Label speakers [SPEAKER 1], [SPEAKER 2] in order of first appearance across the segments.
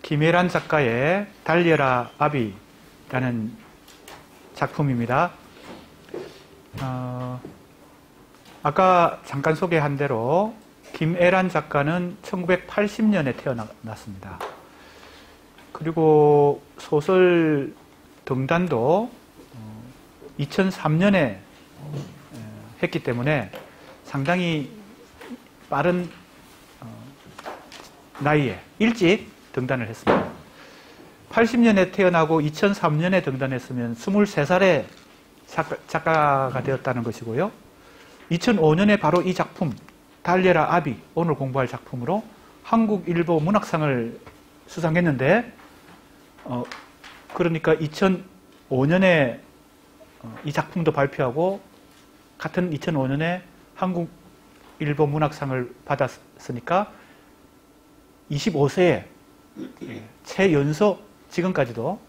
[SPEAKER 1] 김혜란 작가의 달려라 아비라는 작품입니다. 아까 잠깐 소개한 대로 김혜란 작가는 1980년에 태어났습니다. 그리고 소설 등단도 2003년에 했기 때문에 상당히 빠른 나이에 일찍 등단을 했습니다. 80년에 태어나고 2003년에 등단했으면 23살에 작가가 되었다는 것이고요. 2005년에 바로 이 작품 달려라 아비, 오늘 공부할 작품으로 한국일보 문학상을 수상했는데 그러니까 2005년에 이 작품도 발표하고 같은 2005년에 한국일보 문학상을 받았으니까 25세에 최연소 지금까지도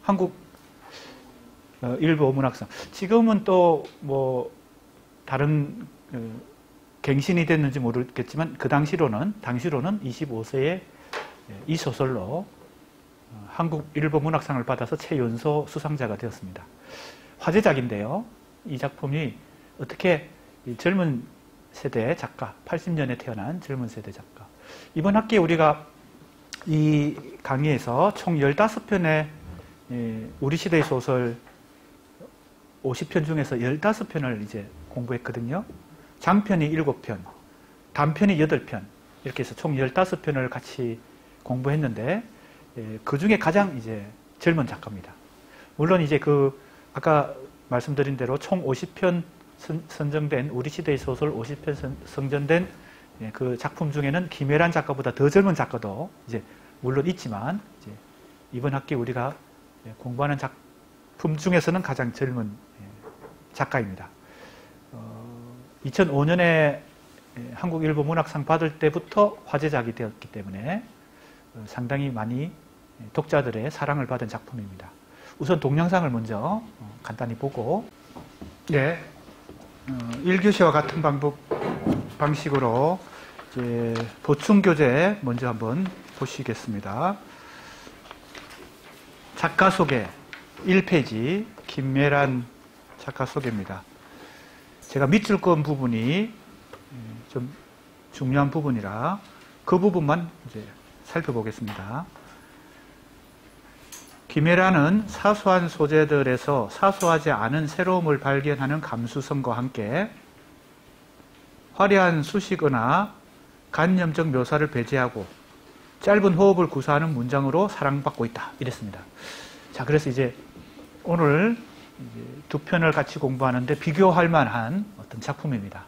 [SPEAKER 1] 한국일보 문학상, 지금은 또 뭐 다른 갱신이 됐는지 모르겠지만 그 당시로는 25세에 이 소설로 한국일보 문학상을 받아서 최연소 수상자가 되었습니다. 화제작인데요. 이 작품이 어떻게 젊은 세대 작가, 80년에 태어난 젊은 세대 작가, 이번 학기에 우리가 이 강의에서 총 15편의 우리 시대의 소설 50편 중에서 15편을 이제 공부했거든요. 장편이 7편, 단편이 8편, 이렇게 해서 총 15편을 같이 공부했는데 그 중에 가장 이제 젊은 작가입니다. 물론 이제 아까 말씀드린 대로 총 50편 선정된 우리 시대의 소설 50편 선정된 그 작품 중에는 김혜란 작가보다 더 젊은 작가도 이제 물론 있지만 이제 이번 학기 우리가 공부하는 작품 중에서는 가장 젊은 작가입니다. 2005년에 한국일보 문학상 받을 때부터 화제작이 되었기 때문에 상당히 많이 독자들의 사랑을 받은 작품입니다. 우선 동영상을 먼저 간단히 보고 1교시와 같은 방식으로 이제 보충교재 먼저 한번 보시겠습니다. 작가 소개 1페이지 김혜란 작가 소개입니다. 제가 밑줄 건 부분이 좀 중요한 부분이라 그 부분만 이제 살펴보겠습니다. 김혜란은 사소한 소재들에서 사소하지 않은 새로움을 발견하는 감수성과 함께 화려한 수식어나 관념적 묘사를 배제하고 짧은 호흡을 구사하는 문장으로 사랑받고 있다. 이랬습니다. 자, 그래서 이제 오늘 두 편을 같이 공부하는데 비교할 만한 어떤 작품입니다.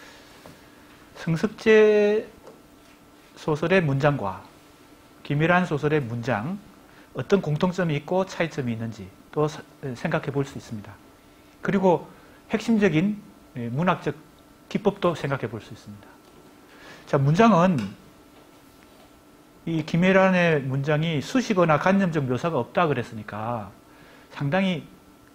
[SPEAKER 1] 성석재 소설의 문장과 김혜란 소설의 문장, 어떤 공통점이 있고 차이점이 있는지 또 생각해 볼 수 있습니다. 그리고 핵심적인 문학적 기법도 생각해 볼 수 있습니다. 자, 문장은 이 김혜란의 문장이 수식어나 관념적 묘사가 없다 그랬으니까 상당히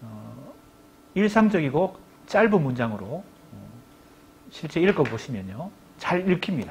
[SPEAKER 1] 일상적이고 짧은 문장으로 실제 읽어보시면요 잘 읽힙니다.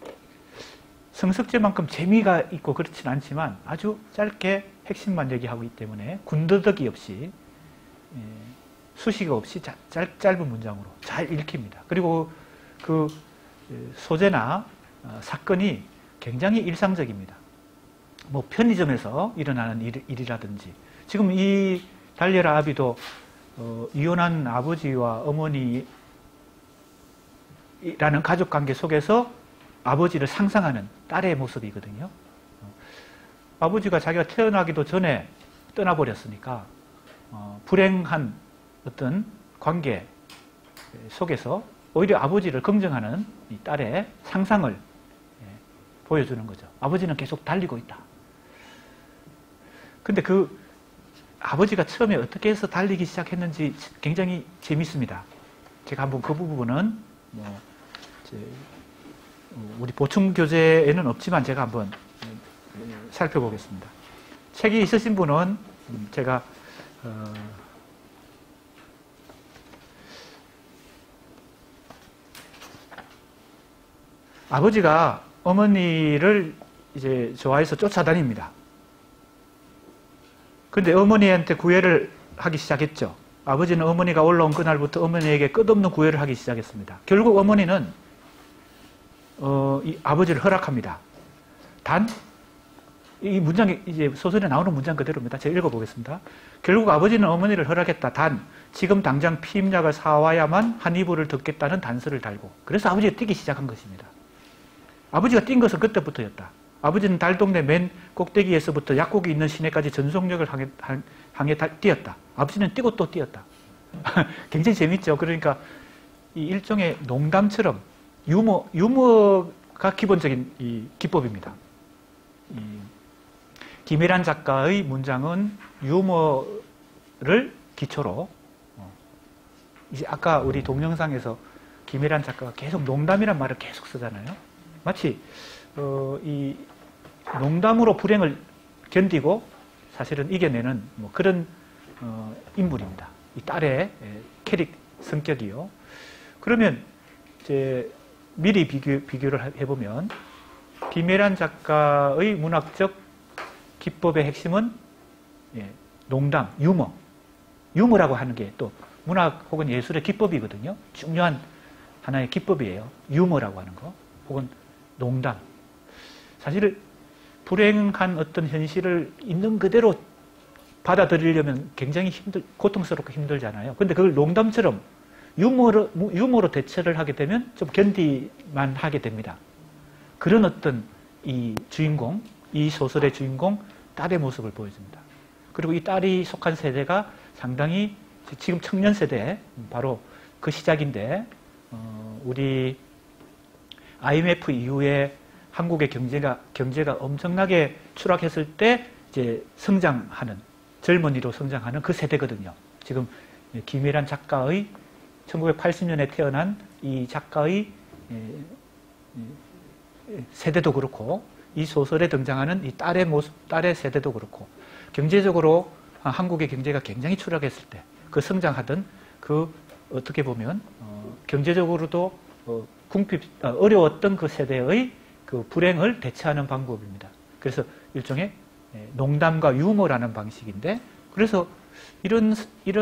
[SPEAKER 1] 성석재만큼 재미가 있고 그렇진 않지만 아주 짧게 핵심만 얘기하고 있기 때문에 군더더기 없이 수식어 없이 짧은 문장으로 잘 읽힙니다. 그리고 그 소재나 사건이 굉장히 일상적입니다. 뭐 편의점에서 일어나는 일이라든지, 지금 이 달려라 아비도 이혼한 아버지와 어머니라는 가족관계 속에서 아버지를 상상하는 딸의 모습이거든요. 아버지가 자기가 태어나기도 전에 떠나버렸으니까 불행한 어떤 관계 속에서 오히려 아버지를 긍정하는 이 딸의 상상을 보여주는 거죠. 아버지는 계속 달리고 있다. 근데 그 아버지가 처음에 어떻게 해서 달리기 시작했는지 굉장히 재밌습니다. 제가 한번 그 부분은 우리 보충 교재에는 없지만 제가 한번 살펴보겠습니다. 책이 있으신 분은 제가 아버지가 어머니를 이제 좋아해서 쫓아다닙니다. 근데 어머니한테 구애를 하기 시작했죠. 아버지는 어머니가 올라온 그날부터 어머니에게 끝없는 구애를 하기 시작했습니다. 결국 어머니는 이 아버지를 허락합니다. 단, 이 문장이 이제 소설에 나오는 문장 그대로입니다. 제가 읽어보겠습니다. 결국 아버지는 어머니를 허락했다. 단, 지금 당장 피임약을 사와야만 한 이불을 덮겠다는 단서를 달고. 그래서 아버지가 뛰기 시작한 것입니다. 아버지가 뛴 것은 그때부터였다. 아버지는 달동네 맨 꼭대기에서부터 약국이 있는 시내까지 전속력을 향해 뛰었다. 아버지는 뛰고 또 뛰었다. 굉장히 재밌죠. 그러니까 이 일종의 농담처럼 유머가 기본적인 이 기법입니다. 김혜란 작가의 문장은 유머를 기초로 이제 아까 우리 동영상에서 김혜란 작가가 계속 농담이란 말을 계속 쓰잖아요. 마치 이 농담으로 불행을 견디고 사실은 이겨내는 뭐 그런 인물입니다. 이 딸의 캐릭 성격이요. 그러면 이제 미리 비교를 해보면 김혜란 작가의 문학적 기법의 핵심은 농담, 유머라고 하는 게 또 문학 혹은 예술의 기법이거든요. 중요한 하나의 기법이에요. 유머라고 하는 거 혹은 농담. 사실 불행한 어떤 현실을 있는 그대로 받아들이려면 굉장히 고통스럽고 힘들잖아요. 근데 그걸 농담처럼 유머로 대처를 하게 되면 좀 견디만 하게 됩니다. 그런 어떤 이 주인공, 이 소설의 주인공 딸의 모습을 보여줍니다. 그리고 이 딸이 속한 세대가 상당히 지금 청년 세대, 바로 그 시작인데 우리 IMF 이후에 한국의 경제가 엄청나게 추락했을 때 이제 성장하는, 젊은이로 성장하는 그 세대거든요. 지금 김혜란 작가의 1980년에 태어난 이 작가의 세대도 그렇고 이 소설에 등장하는 이 딸의 모습, 딸의 세대도 그렇고 경제적으로 한국의 경제가 굉장히 추락했을 때 그 성장하던 그 어떻게 보면 경제적으로도 어려웠던 그 세대의 그 불행을 대처하는 방법입니다. 그래서 일종의 농담과 유머라는 방식인데, 그래서 이런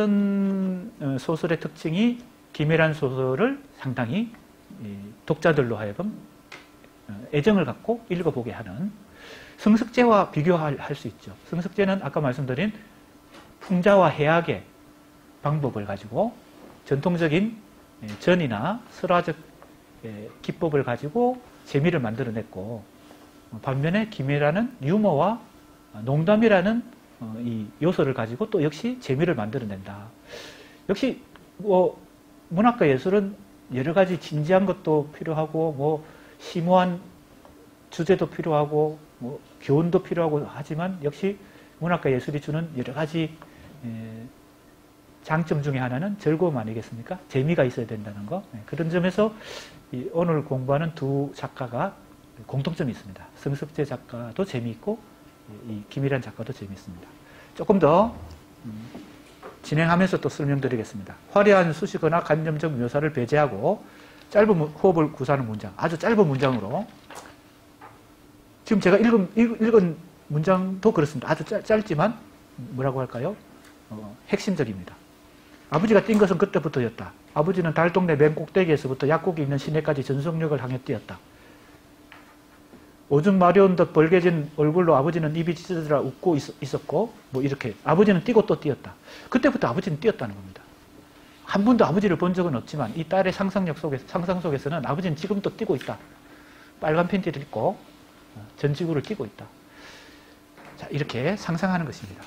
[SPEAKER 1] 소설의 특징이 김혜란 소설을 상당히 독자들로 하여금 애정을 갖고 읽어보게 하는, 성석재와 비교할 수 있죠. 성석재는 아까 말씀드린 풍자와 해악의 방법을 가지고 전통적인 전이나 설화적 기법을 가지고 재미를 만들어냈고, 반면에 김혜란은 유머와 농담이라는 이 요소를 가지고 또 역시 재미를 만들어낸다. 역시 뭐 문학과 예술은 여러 가지 진지한 것도 필요하고 뭐 심오한 주제도 필요하고 뭐 교훈도 필요하고 하지만 역시 문학과 예술이 주는 여러 가지 장점 중에 하나는 즐거움 아니겠습니까? 재미가 있어야 된다는 거. 그런 점에서 오늘 공부하는 두 작가가 공통점이 있습니다. 성석재 작가도 재미있고 이 김혜란 작가도 재미있습니다. 조금 더 진행하면서 또 설명드리겠습니다. 화려한 수식어나 간접적 묘사를 배제하고 짧은 호흡을 구사하는 문장, 아주 짧은 문장으로, 지금 제가 읽은 문장도 그렇습니다. 아주 짧지만 뭐라고 할까요? 핵심적입니다. 아버지가 뛴 것은 그때부터였다. 아버지는 달동네 맨 꼭대기에서부터 약국이 있는 시내까지 전속력을 향해 뛰었다. 오줌 마려운 듯 벌개진 얼굴로 아버지는 입이 찢어지라 웃고 있었고, 뭐 이렇게 아버지는 뛰고 또 뛰었다. 그때부터 아버지는 뛰었다는 겁니다. 한 번도 아버지를 본 적은 없지만 이 딸의 상상 속에서는 아버지는 지금도 뛰고 있다. 빨간 팬티를 입고 전지구를 뛰고 있다. 자, 이렇게 상상하는 것입니다.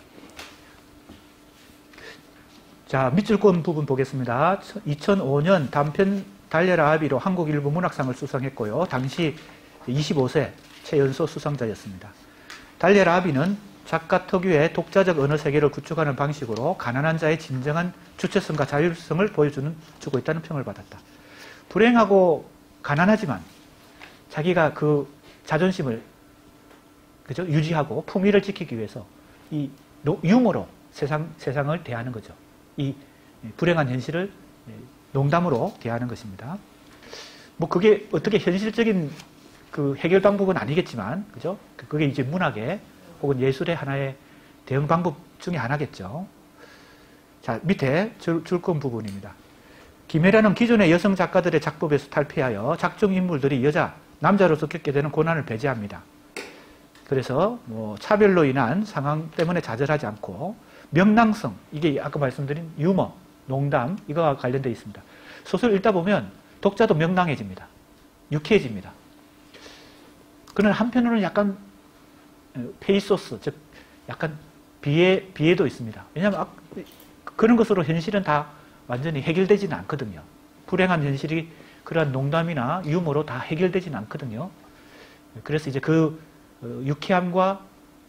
[SPEAKER 1] 자, 밑줄권 부분 보겠습니다. 2005년 단편 달려라 아비로 한국일보 문학상을 수상했고요. 당시 25세 최연소 수상자였습니다. 달려라 아비는 작가 특유의 독자적 언어 세계를 구축하는 방식으로 가난한 자의 진정한 주체성과 자율성을 보여주고 있다는 평을 받았다. 불행하고 가난하지만 자기가 그 자존심을 유지하고 품위를 지키기 위해서 이 유머로 세상을 대하는 거죠. 이 불행한 현실을 농담으로 대하는 것입니다. 뭐 그게 어떻게 현실적인 그 해결 방법은 아니겠지만, 그죠? 그게 이제 문학의 혹은 예술의 하나의 대응 방법 중에 하나겠죠. 자, 밑에 줄건 부분입니다. 김혜란은 기존의 여성 작가들의 작법에서 탈피하여 작중 인물들이 남자로서 겪게 되는 고난을 배제합니다. 그래서 뭐 차별로 인한 상황 때문에 좌절하지 않고 명랑성, 이게 아까 말씀드린 유머, 농담, 이거와 관련되어 있습니다. 소설 읽다 보면 독자도 명랑해집니다. 유쾌해집니다. 그러나 한편으로는 약간 페이소스, 즉 약간 비애도 있습니다. 왜냐하면 그런 것으로 현실은 다 완전히 해결되지는 않거든요. 불행한 현실이 그러한 농담이나 유머로 다 해결되지는 않거든요. 그래서 이제 그 유쾌함과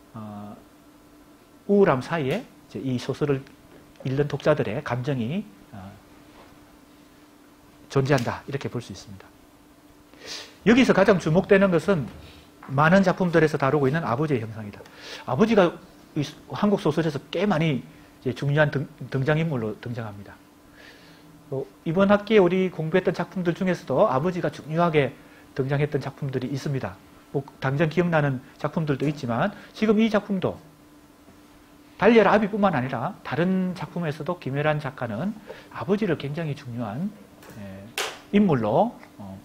[SPEAKER 1] 우울함 사이에 이제 이 소설을 읽는 독자들의 감정이 존재한다, 이렇게 볼 수 있습니다. 여기서 가장 주목되는 것은 많은 작품들에서 다루고 있는 아버지의 형상이다. 아버지가 한국 소설에서 꽤 많이 이제 중요한 등장인물로 등장합니다. 이번 학기에 우리 공부했던 작품들 중에서도 아버지가 중요하게 등장했던 작품들이 있습니다. 뭐 당장 기억나는 작품들도 있지만 지금 이 작품도 달려라 아비뿐만 아니라 다른 작품에서도 김혜란 작가는 아버지를 굉장히 중요한 인물로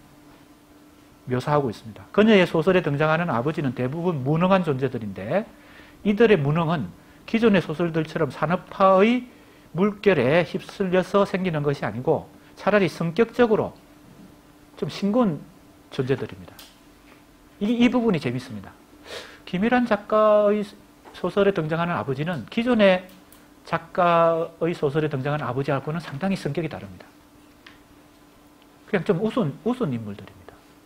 [SPEAKER 1] 묘사하고 있습니다. 그녀의 소설에 등장하는 아버지는 대부분 무능한 존재들인데 이들의 무능은 기존의 소설들처럼 산업화의 물결에 휩쓸려서 생기는 것이 아니고 차라리 성격적으로 좀 싱거운 존재들입니다. 이 부분이 재밌습니다. 김혜란 작가의 소설에 등장하는 아버지는 기존의 작가의 소설에 등장하는 아버지하고는 상당히 성격이 다릅니다. 그냥 좀 우스운 인물들입니다.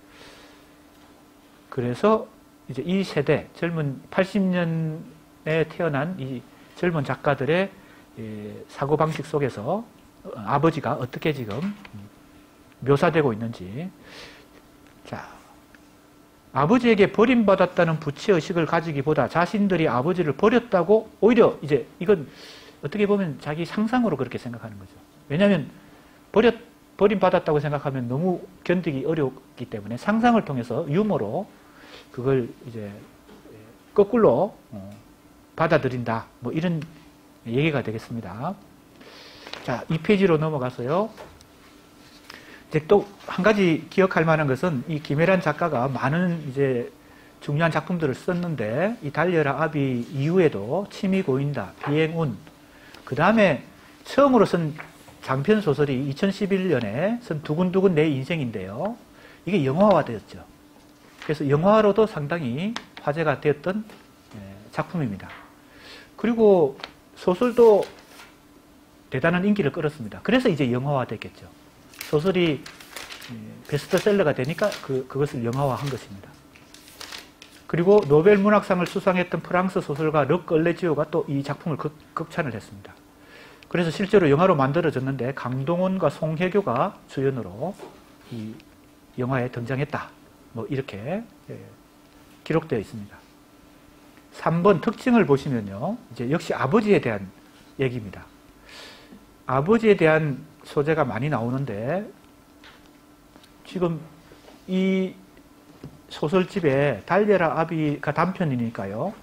[SPEAKER 1] 그래서 이제 이 세대, 젊은 80년에 태어난 이 젊은 작가들의 사고방식 속에서 아버지가 어떻게 지금 묘사되고 있는지. 자, 아버지에게 버림받았다는 부채의식을 가지기보다 자신들이 아버지를 버렸다고 오히려 이제 이건 어떻게 보면 자기 상상으로 그렇게 생각하는 거죠. 왜냐하면 버림받았다고 생각하면 너무 견디기 어렵기 때문에 상상을 통해서 유머로 그걸 이제 거꾸로 받아들인다. 뭐 이런 얘기가 되겠습니다. 자, 2페이지로 넘어가서요. 이제 또 한 가지 기억할 만한 것은 이 김혜란 작가가 많은 이제 중요한 작품들을 썼는데 이 달려라 아비 이후에도 침이 고인다, 비행운, 그 다음에 처음으로 쓴 장편 소설이 2011년에 쓴 두근두근 내 인생인데요. 이게 영화화되었죠. 그래서 영화로도 상당히 화제가 되었던 작품입니다. 그리고 소설도 대단한 인기를 끌었습니다. 그래서 이제 영화화됐겠죠. 소설이 베스트셀러가 되니까 그것을 영화화한 것입니다. 그리고 노벨 문학상을 수상했던 프랑스 소설가 르 걸레지오가 또 이 작품을 극찬을 했습니다. 그래서 실제로 영화로 만들어졌는데 강동원과 송혜교가 주연으로 이 영화에 등장했다. 뭐 이렇게 기록되어 있습니다. 3번 특징을 보시면요. 이제 역시 아버지에 대한 얘기입니다. 아버지에 대한 소재가 많이 나오는데 지금 이 소설집에 달려라 아비가 단편이니까요.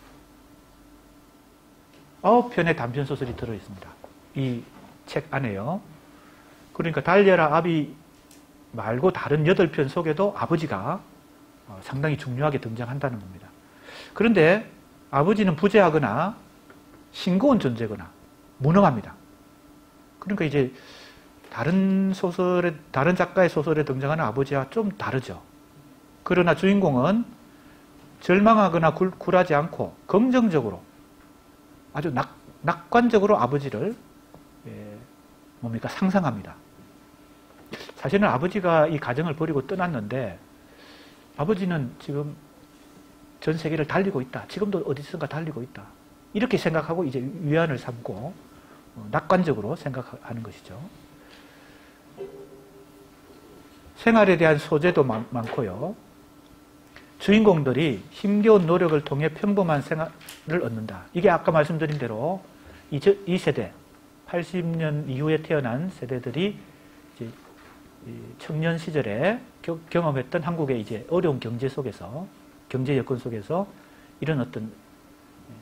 [SPEAKER 1] 9편의 단편 소설이 들어있습니다. 이 책 안에요. 그러니까 달려라 아비 말고 다른 8편 속에도 아버지가 상당히 중요하게 등장한다는 겁니다. 그런데 아버지는 부재하거나 싱거운 존재거나 무능합니다. 그러니까 이제 다른 작가의 소설에 등장하는 아버지와 좀 다르죠. 그러나 주인공은 절망하거나 굴하지 않고 긍정적으로 아주 낙관적으로 아버지를 상상합니다. 사실은 아버지가 이 가정을 버리고 떠났는데 아버지는 지금 전 세계를 달리고 있다. 지금도 어디선가 달리고 있다. 이렇게 생각하고 이제 위안을 삼고 낙관적으로 생각하는 것이죠. 생활에 대한 소재도 많고요. 주인공들이 힘겨운 노력을 통해 평범한 생활을 얻는다. 이게 아까 말씀드린 대로 이 세대, 80년 이후에 태어난 세대들이 이제 청년 시절에 경험했던 한국의 이제 어려운 경제 속에서, 경제 여건 속에서 이런 어떤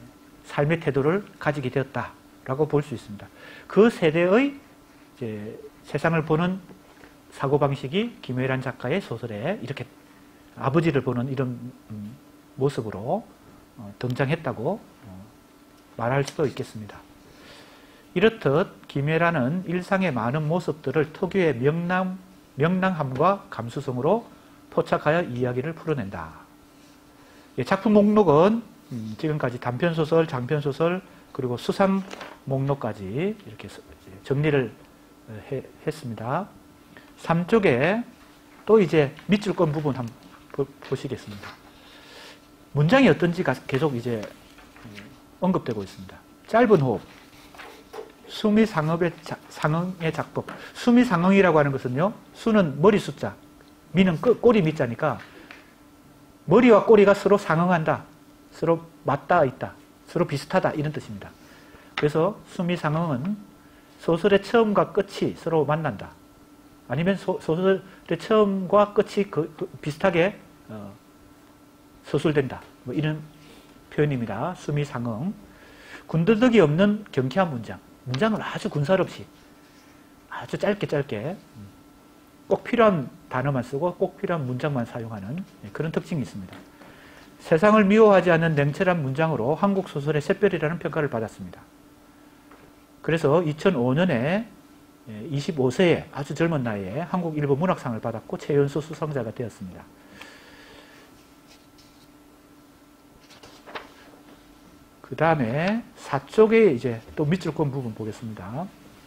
[SPEAKER 1] 삶의 태도를 가지게 되었다라고 볼 수 있습니다. 그 세대의 이제 세상을 보는 사고방식이 김외란 작가의 소설에 이렇게 아버지를 보는 이런 모습으로 등장했다고 말할 수도 있겠습니다. 이렇듯 김외란은 일상의 많은 모습들을 특유의 명랑함과 감수성으로 포착하여 이야기를 풀어낸다. 작품 목록은 지금까지 단편소설, 장편소설, 그리고 수상 목록까지 이렇게 정리를 했습니다. 3쪽에 또 이제 밑줄권 부분 한번 보시겠습니다. 문장이 어떤지가 계속 이제 언급되고 있습니다. 짧은 호흡, 수미 상응의 작법. 수미 상응이라고 하는 것은요, 수는 머리 숫자, 미는 꼬리 밑자니까 머리와 꼬리가 서로 상응한다, 서로 맞닿아 있다, 서로 비슷하다 이런 뜻입니다. 그래서 수미 상응은 소설의 처음과 끝이 서로 만난다. 아니면 소설의 처음과 끝이 비슷하게 서술된다. 뭐 이런 표현입니다. 수미 상응. 군더더기 없는 경쾌한 문장. 문장을 아주 군살 없이 아주 짧게 꼭 필요한 단어만 쓰고 꼭 필요한 문장만 사용하는 그런 특징이 있습니다. 세상을 미워하지 않는 냉철한 문장으로 한국 소설의 샛별이라는 평가를 받았습니다. 그래서 2005년에 25세에 아주 젊은 나이에 한국일보 문학상을 받았고 최연소 수상자가 되었습니다. 그 다음에 4쪽에 이제 또 밑줄권 부분 보겠습니다.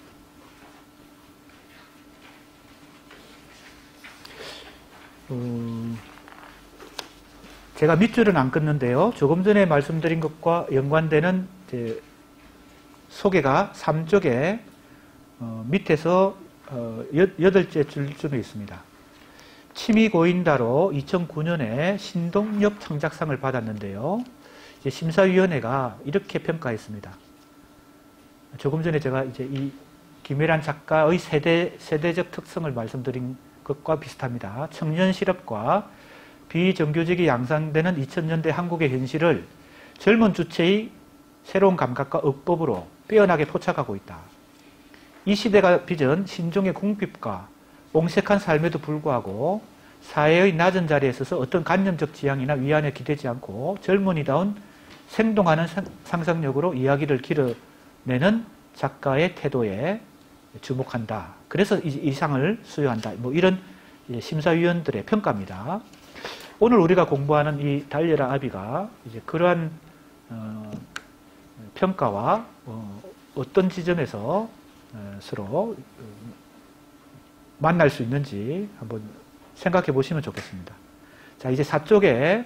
[SPEAKER 1] 제가 밑줄은 안 끊는데요. 조금 전에 말씀드린 것과 연관되는 이제 소개가 3쪽에 밑에서 8째 줄쯤에 있습니다. 취미고인다로 2009년에 신동엽 창작상을 받았는데요. 이제 심사위원회가 이렇게 평가했습니다. 조금 전에 제가 이제 이 김외란 작가의 세대적 특성을 말씀드린 것과 비슷합니다. 청년 실업과 비정규직이 양산되는 2000년대 한국의 현실을 젊은 주체의 새로운 감각과 억법으로 빼어나게 포착하고 있다. 이 시대가 빚은 신종의 궁핍과 옹색한 삶에도 불구하고 사회의 낮은 자리에 서서 어떤 관념적 지향이나 위안에 기대지 않고 젊은이다운 생동하는 상상력으로 이야기를 길어내는 작가의 태도에 주목한다. 그래서 이 상을 수여한다. 뭐 이런 심사위원들의 평가입니다. 오늘 우리가 공부하는 이 달려라 아비가 이제 그러한 평가와 어떤 지점에서 서로 만날 수 있는지 한번 생각해 보시면 좋겠습니다. 자, 이제 4쪽에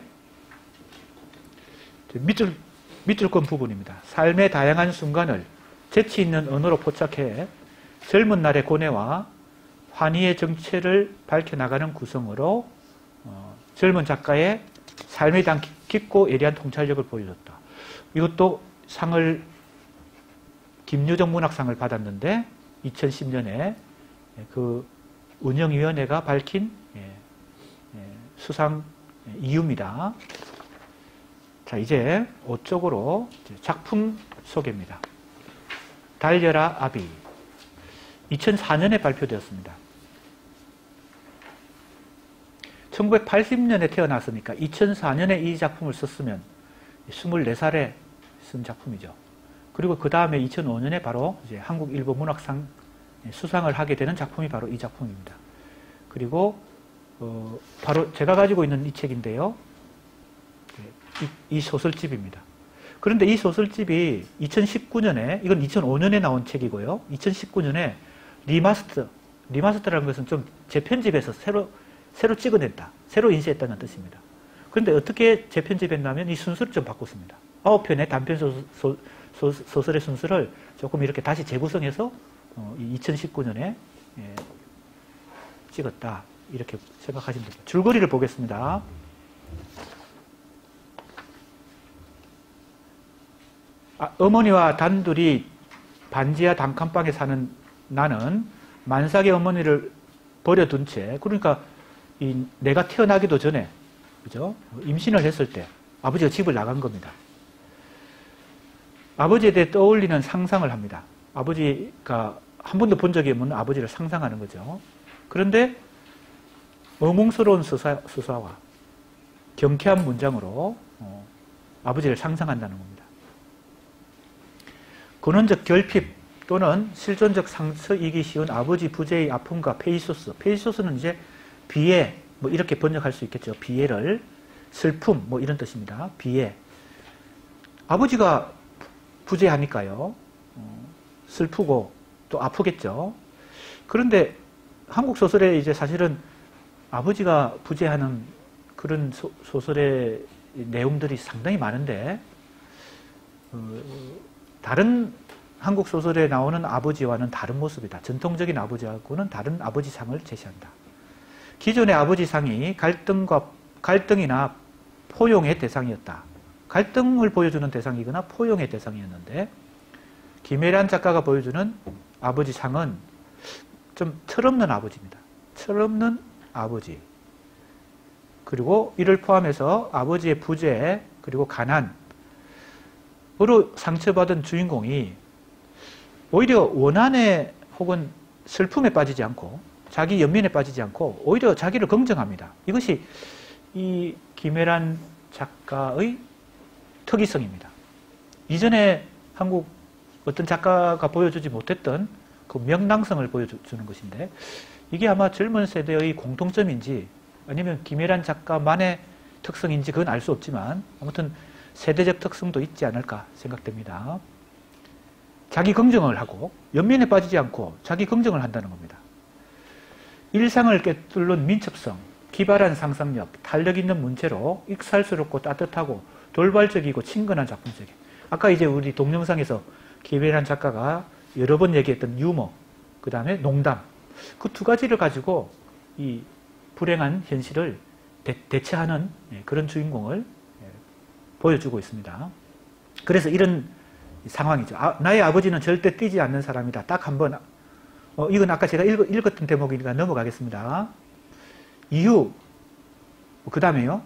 [SPEAKER 1] 밑줄권 부분입니다. 삶의 다양한 순간을 재치 있는 언어로 포착해 젊은 날의 고뇌와 환희의 정체를 밝혀나가는 구성으로 젊은 작가의 삶에 대한 깊고 예리한 통찰력을 보여줬다. 이것도 상을 김유정 문학상을 받았는데 2010년에 그 운영위원회가 밝힌 수상 이유입니다. 자, 이제 5쪽으로 작품 소개입니다. 달려라 아비. 2004년에 발표되었습니다. 1980년에 태어났으니까 2004년에 이 작품을 썼으면 24살에 쓴 작품이죠. 그리고 그 다음에 2005년에 바로 이제 한국일보 문학상 수상을 하게 되는 작품이 바로 이 작품입니다. 그리고 바로 제가 가지고 있는 이 책인데요. 이 소설집입니다. 그런데 이 소설집이 2019년에, 이건 2005년에 나온 책이고요. 2019년에 리마스터라는 것은 좀 재편집해서 새로 찍어냈다. 새로 인쇄했다는 뜻입니다. 그런데 어떻게 재편집했냐면 이 순서를 좀 바꿨습니다. 9편의 단편 소설의 순서를 조금 이렇게 다시 재구성해서 2019년에 찍었다. 이렇게 생각하시면 됩니다. 줄거리를 보겠습니다. 어머니와 단둘이 반지하 단칸방에 사는 나는 만삭의 어머니를 버려둔 채, 그러니까 내가 태어나기도 전에, 그죠? 임신을 했을 때 아버지가 집을 나간 겁니다. 아버지에 대해 떠올리는 상상을 합니다. 아버지가 한 번도 본 적이 없는 아버지를 상상하는 거죠. 그런데 어몽스러운 서사와 경쾌한 문장으로 아버지를 상상한다는 겁니다. 근원적 결핍 또는 실존적 상처이기 쉬운 아버지 부재의 아픔과 페이소스. 페이소스는 이제 비애, 뭐 이렇게 번역할 수 있겠죠. 비애를, 슬픔, 뭐 이런 뜻입니다. 비애. 아버지가 부재하니까요. 슬프고 또 아프겠죠. 그런데 한국 소설에 이제 사실은 아버지가 부재하는 그런 소설의 내용들이 상당히 많은데, 다른 한국 소설에 나오는 아버지와는 다른 모습이다. 전통적인 아버지하고는 다른 아버지상을 제시한다. 기존의 아버지상이 갈등이나 포용의 대상이었다. 갈등을 보여주는 대상이거나 포용의 대상이었는데, 김혜란 작가가 보여주는 아버지상은 좀 철없는 아버지입니다. 철없는 아버지. 그리고 이를 포함해서 아버지의 부재, 그리고 가난으로 상처받은 주인공이 오히려 원한에 혹은 슬픔에 빠지지 않고 자기 연민에 빠지지 않고 오히려 자기를 긍정합니다. 이것이 이 김혜란 작가의 특이성입니다. 이전에 한국 어떤 작가가 보여주지 못했던 그 명랑성을 보여주는 것인데, 이게 아마 젊은 세대의 공통점인지 아니면 김혜란 작가만의 특성인지 그건 알 수 없지만 아무튼 세대적 특성도 있지 않을까 생각됩니다. 자기 긍정을 하고 연민에 빠지지 않고 자기 긍정을 한다는 겁니다. 일상을 꿰뚫는 민첩성, 기발한 상상력, 탄력 있는 문체로 익살스럽고 따뜻하고 돌발적이고 친근한 작품세계. 아까 이제 우리 동영상에서 김혜란 작가가 여러 번 얘기했던 유머, 그 다음에 농담, 그 두 가지를 가지고 이 불행한 현실을 대체하는 그런 주인공을 보여주고 있습니다. 그래서 이런 상황이죠. 나의 아버지는 절대 뛰지 않는 사람이다. 딱 한 번. 이건 아까 제가 읽었던 대목이니까 넘어가겠습니다. 이유, 그 다음에요.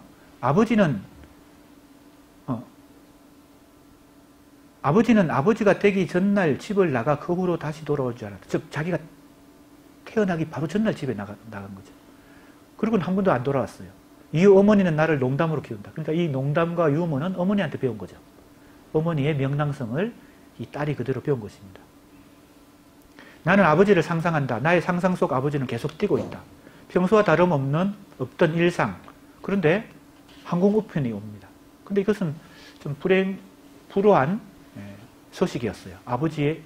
[SPEAKER 1] 아버지는 아버지가 되기 전날 집을 나가 그 후로 다시 돌아올 줄 알았다. 즉 자기가 태어나기 바로 전날 집에 나간 거죠. 그리고는 한 번도 안 돌아왔어요. 이후 어머니는 나를 농담으로 키운다. 그러니까 이 농담과 유머는 어머니한테 배운 거죠. 어머니의 명랑성을 이 딸이 그대로 배운 것입니다. 나는 아버지를 상상한다. 나의 상상 속 아버지는 계속 뛰고 있다. 평소와 다름없던 일상. 그런데 항공 우편이 옵니다. 근데 이것은 좀 불우한 소식이었어요. 아버지의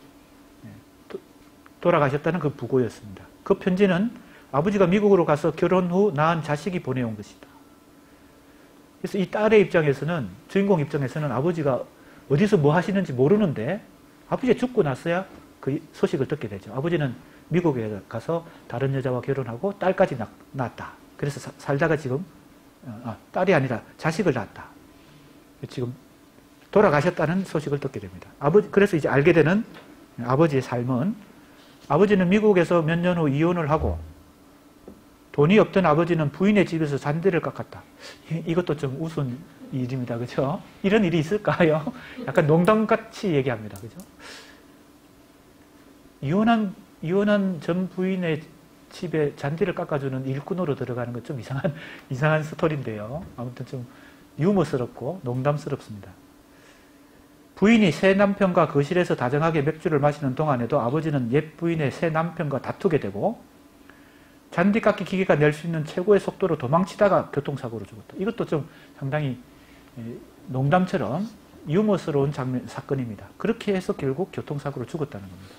[SPEAKER 1] 돌아가셨다는 그 부고였습니다. 그 편지는 아버지가 미국으로 가서 결혼 후 낳은 자식이 보내온 것이다. 그래서 이 딸의 입장에서는, 주인공 입장에서는 아버지가 어디서 뭐 하시는지 모르는데 아버지가 죽고 났어야 그 소식을 듣게 되죠. 아버지는 미국에 가서 다른 여자와 결혼하고 딸까지 낳았다. 그래서 살다가 지금 딸이 아니라 자식을 낳았다. 지금 돌아가셨다는 소식을 듣게 됩니다. 그래서 이제 알게 되는 아버지의 삶은, 아버지는 미국에서 몇 년 후 이혼을 하고 돈이 없던 아버지는 부인의 집에서 잔디를 깎았다. 이것도 좀 우스운 일입니다. 그죠? 이런 일이 있을까요? 약간 농담같이 얘기합니다. 그죠? 이혼한 전 부인의 집에 잔디를 깎아주는 일꾼으로 들어가는 건 좀 이상한 스토리인데요. 아무튼 좀 유머스럽고 농담스럽습니다. 부인이 새 남편과 거실에서 다정하게 맥주를 마시는 동안에도 아버지는 옛 부인의 새 남편과 다투게 되고, 잔디깎기 기계가 낼 수 있는 최고의 속도로 도망치다가 교통사고로 죽었다. 이것도 좀 상당히 농담처럼 유머스러운 사건입니다. 그렇게 해서 결국 교통사고로 죽었다는 겁니다.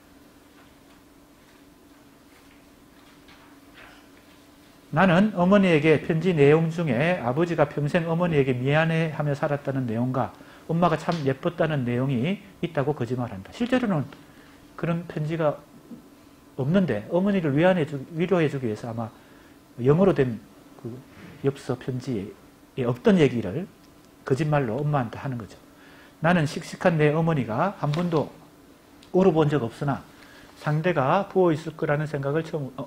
[SPEAKER 1] 나는 어머니에게 편지 내용 중에 아버지가 평생 어머니에게 미안해하며 살았다는 내용과 엄마가 참 예뻤다는 내용이 있다고 거짓말한다. 실제로는 그런 편지가 없는데 어머니를 위로해주기 위해서 아마 영어로 된 그 엽서 편지에 없던 얘기를 거짓말로 엄마한테 하는 거죠. 나는 씩씩한 내 어머니가 한 번도 울어본 적 없으나 상대가 부어있을 거라는 생각을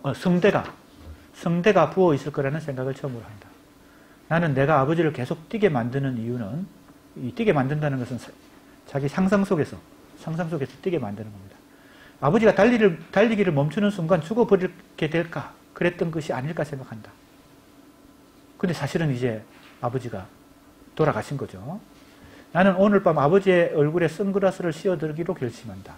[SPEAKER 1] 성대가 부어있을 거라는 생각을 처음으로 한다. 나는 내가 아버지를 계속 뛰게 만드는 이유는, 이 뛰게 만든다는 것은 자기 상상 속에서 뛰게 만드는 겁니다. 아버지가 달리기를 멈추는 순간 죽어버리게 될까? 그랬던 것이 아닐까 생각한다. 근데 사실은 이제 아버지가 돌아가신 거죠. 나는 오늘 밤 아버지의 얼굴에 선글라스를 씌워드리기로 결심한다.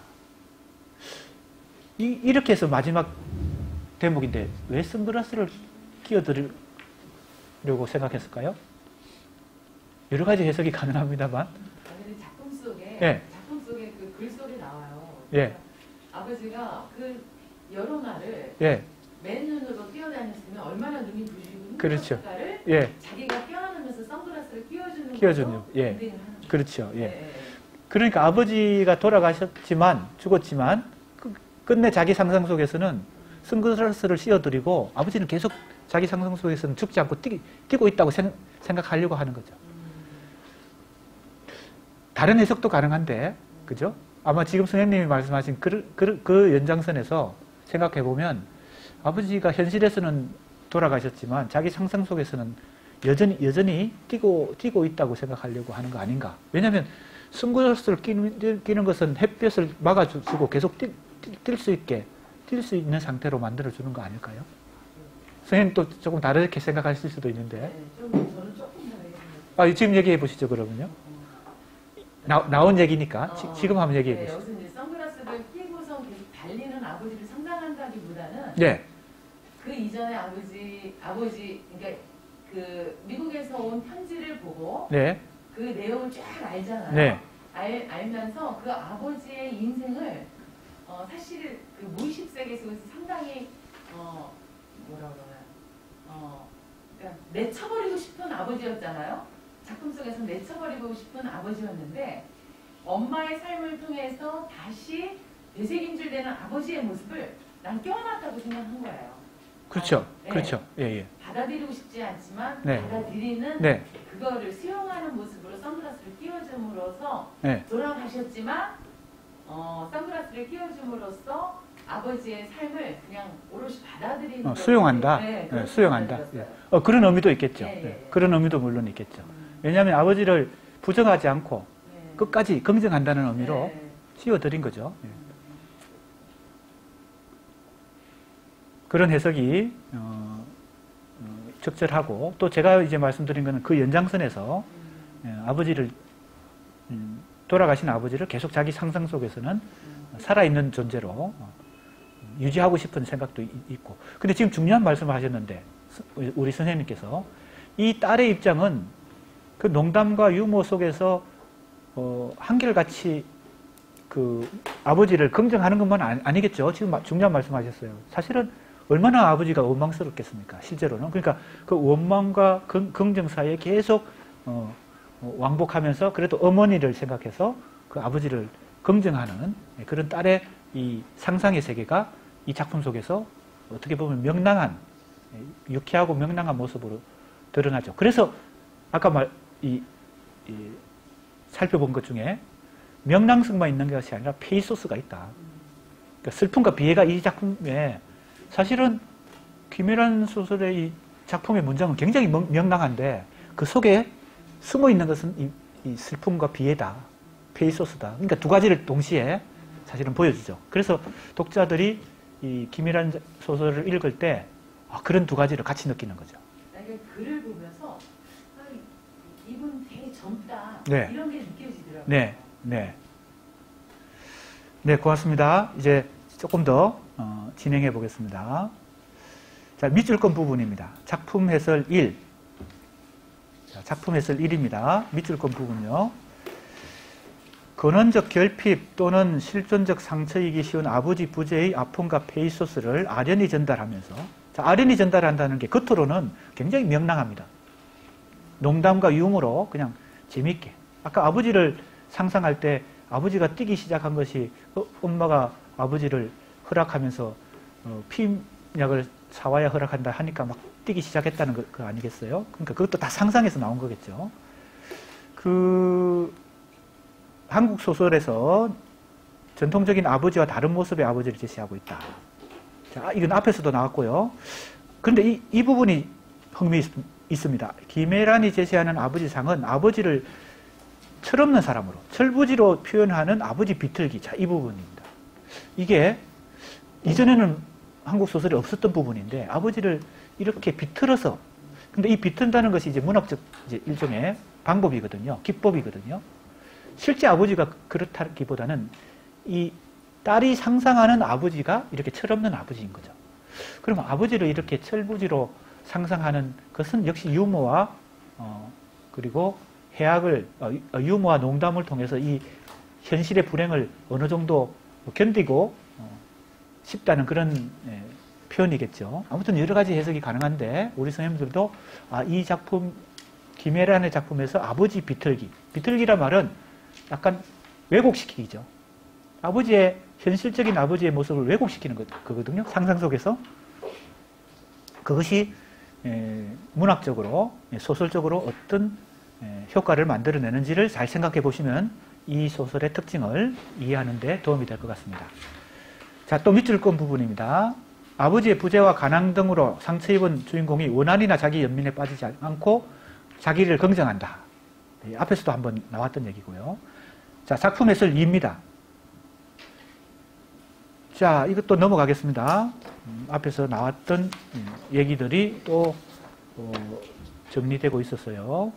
[SPEAKER 1] 이렇게 해서 마지막 대목인데 왜 선글라스를 끼워드리려고 생각했을까요? 여러 가지 해석이 가능합니다만.
[SPEAKER 2] 작품 속에 그 글 속에 나와요.
[SPEAKER 1] 예.
[SPEAKER 2] 아버지가 그 여러 날을
[SPEAKER 1] 예.
[SPEAKER 2] 맨눈으로 뛰어다녔으면 얼마나 눈이 부시고
[SPEAKER 1] 그렇죠.
[SPEAKER 2] 힘들었을까를
[SPEAKER 1] 예.
[SPEAKER 2] 자기가 끼워안으면서 선글라스를 끼워주는
[SPEAKER 1] 끼워주는, 예.
[SPEAKER 2] 하는 거죠.
[SPEAKER 1] 그렇죠. 예.
[SPEAKER 2] 네.
[SPEAKER 1] 그러니까 아버지가 죽었지만 끝내 자기 상상 속에서는 선글라스를 씌워드리고 아버지는 계속 자기 상상 속에서는 죽지 않고 뛰고 있다고 생각하려고 하는 거죠. 다른 해석도 가능한데, 그죠? 아마 지금 선생님이 말씀하신 그 연장선에서 생각해보면 아버지가 현실에서는 돌아가셨지만 자기 상상 속에서는 여전히 뛰고 있다고 생각하려고 하는 거 아닌가. 왜냐하면 선글라스를 끼는 것은 햇볕을 막아주고 계속 뛸 수 있는 상태로 만들어주는 거 아닐까요? 선생님 또 조금 다르게 생각하실 수도 있는데.
[SPEAKER 2] 네, 저는 조금 다르게
[SPEAKER 1] 지금 얘기해 보시죠, 그러면요. 나온 얘기니까 지금 한번 얘기해 보시죠.
[SPEAKER 2] 여기서 이제 선글라스를 끼고서 계속 달리는 아버지를 상상한다기보다는
[SPEAKER 1] 네.
[SPEAKER 2] 그 이전에 아버지 그러니까 그 미국에서 온 편지를 보고
[SPEAKER 1] 네.
[SPEAKER 2] 그 내용을 쫙 알잖아요.
[SPEAKER 1] 네.
[SPEAKER 2] 알면서 그 아버지의 인생을 사실 그 무의식 세계에서 상당히 뭐라 그러나요? 그러니까 내쳐버리고 싶은 아버지였잖아요. 작품 속에서 내쳐버리고 싶은 아버지였는데 엄마의 삶을 통해서 다시 되새김질되는 아버지의 모습을 난 껴안았다고 생각한 거예요.
[SPEAKER 1] 그렇죠.
[SPEAKER 2] 네.
[SPEAKER 1] 그렇죠. 예.
[SPEAKER 2] 받아들이고 싶지 않지만
[SPEAKER 1] 네.
[SPEAKER 2] 받아들이는
[SPEAKER 1] 네.
[SPEAKER 2] 그거를 수용하는 모습으로 선글라스를 끼워줌으로써
[SPEAKER 1] 네.
[SPEAKER 2] 돌아가셨지만 선글라스를 끼워줌으로써 아버지의 삶을 그냥 오롯이 받아들이는
[SPEAKER 1] 수용한다.
[SPEAKER 2] 네,
[SPEAKER 1] 네, 수용한다.
[SPEAKER 2] 예.
[SPEAKER 1] 그런 의미도 있겠죠.
[SPEAKER 2] 네, 네.
[SPEAKER 1] 그런 의미도 물론 있겠죠. 왜냐하면 아버지를 부정하지 않고
[SPEAKER 2] 네.
[SPEAKER 1] 끝까지 긍정한다는 의미로
[SPEAKER 2] 네.
[SPEAKER 1] 씌워드린 거죠. 그런 해석이 적절하고, 또 제가 이제 말씀드린 것은 그 연장선에서 아버지를 돌아가신 아버지를 계속 자기 상상 속에서는 살아있는 존재로 유지하고 싶은 생각도 있고. 근데 지금 중요한 말씀을 하셨는데 우리 선생님께서 이 딸의 입장은 그 농담과 유머 속에서 한결같이 그 아버지를 긍정하는 것만 아니겠죠. 지금 중요한 말씀하셨어요. 사실은 얼마나 아버지가 원망스럽겠습니까? 실제로는. 그러니까 그 원망과 긍정 사이에 계속 왕복하면서 그래도 어머니를 생각해서 그 아버지를 긍정하는 그런 딸의 이 상상의 세계가 이 작품 속에서 어떻게 보면 유쾌하고 명랑한 모습으로 드러나죠. 그래서 아까 살펴본 것 중에 명랑성만 있는 것이 아니라 페이소스가 있다. 그러니까 슬픔과 비애가 이 작품에, 사실은 김혜란 소설의 이 작품의 문장은 굉장히 명랑한데 그 속에 숨어 있는 것은 이 슬픔과 비애다. 페이소스다. 그러니까 두 가지를 동시에 사실은 보여주죠. 그래서 독자들이 이 김혜란 소설을 읽을 때 그런 두 가지를 같이 느끼는 거죠.
[SPEAKER 2] 그러니까 글을 보면서 이분 되게 젊다.
[SPEAKER 1] 네.
[SPEAKER 2] 이런 게 느껴지더라고요.
[SPEAKER 1] 네, 고맙습니다. 이제 조금 더 진행해 보겠습니다. 자, 밑줄건 부분입니다. 작품 해설 1. 자, 작품 해설 1입니다. 밑줄건 부분요. 근원적 결핍 또는 실존적 상처이기 쉬운 아버지 부재의 아픔과 페이소스를 아련히 전달하면서, 자, 아련히 전달한다는 게 겉으로는 굉장히 명랑합니다. 농담과 유머로 그냥 재미있게. 아까 아버지를 상상할 때 아버지가 뛰기 시작한 것이 엄마가 아버지를 허락하면서 피임약을 사와야 허락한다 하니까 막 뛰기 시작했다는 거 아니겠어요? 그러니까 그것도 다 상상에서 나온 거겠죠. 한국 소설에서 전통적인 아버지와 다른 모습의 아버지를 제시하고 있다. 자, 이건 앞에서도 나왔고요. 그런데 이 부분이 흥미 있습니다. 김혜란이 제시하는 아버지상은 아버지를 철없는 사람으로, 철부지로 표현하는 아버지 비틀기. 자, 이 부분입니다. 이게 이전에는 한국 소설에 없었던 부분인데 아버지를 이렇게 비틀어서, 근데 이 비튼다는 것이 이제 문학적 이제 일종의 방법이거든요. 기법이거든요. 실제 아버지가 그렇다기보다는 이 딸이 상상하는 아버지가 이렇게 철없는 아버지인 거죠. 그러면 아버지를 이렇게 철부지로 상상하는 것은 역시 유머와 그리고 해악을 유머와 농담을 통해서 이 현실의 불행을 어느 정도 견디고 싶다는 그런 표현이겠죠. 아무튼 여러 가지 해석이 가능한데 우리 선생님들도 이 작품 김애란의 작품에서 아버지 비틀기, 비틀기란 말은 약간 왜곡시키기죠. 아버지의 현실적인 아버지의 모습을 왜곡시키는 거거든요. 상상 속에서. 그것이 문학적으로 소설적으로 어떤 효과를 만들어내는지를 잘 생각해 보시면 이 소설의 특징을 이해하는 데 도움이 될 것 같습니다. 자, 또 밑줄 건 부분입니다. 아버지의 부재와 가난 등으로 상처 입은 주인공이 원한이나 자기 연민에 빠지지 않고 자기를 긍정한다. 앞에서도 한번 나왔던 얘기고요. 자, 작품 해설 2입니다. 자, 이것도 넘어가겠습니다. 앞에서 나왔던 얘기들이 또 정리되고 있었어요.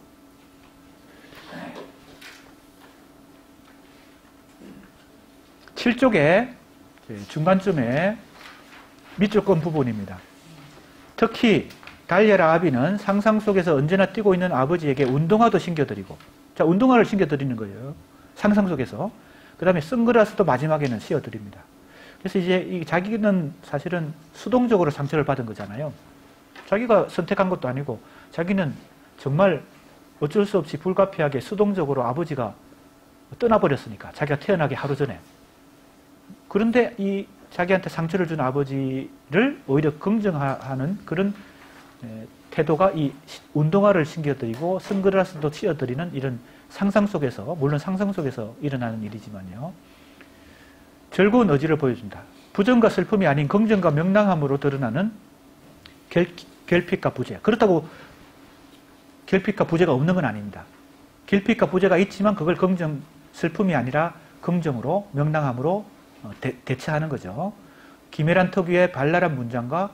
[SPEAKER 1] (7쪽에) 중간쯤에 밑줄건 부분입니다. 특히 달려라 아비는 상상 속에서 언제나 뛰고 있는 아버지에게 운동화도 신겨드리고, 자, 운동화를 신겨드리는 거예요. 상상 속에서. 그 다음에 선글라스도 마지막에는 씌워드립니다. 그래서 이제 자기는 사실은 수동적으로 상처를 받은 거잖아요. 자기가 선택한 것도 아니고 자기는 정말 어쩔 수 없이 불가피하게 수동적으로 아버지가 떠나버렸으니까, 자기가 태어나기 하루 전에. 그런데 이 자기한테 상처를 준 아버지를 오히려 긍정하는 그런 태도가 이 운동화를 신겨드리고 선글라스도 씌워드리는 이런 상상 속에서, 물론 상상 속에서 일어나는 일이지만요. 즐거운 의지를 보여준다. 부정과 슬픔이 아닌 긍정과 명랑함으로 드러나는 결핍과 부재. 그렇다고 결핍과 부재가 없는 건 아닙니다. 결핍과 부재가 있지만 그걸 슬픔이 아니라 긍정으로, 명랑함으로 대체하는 거죠. 김애란 특유의 발랄한 문장과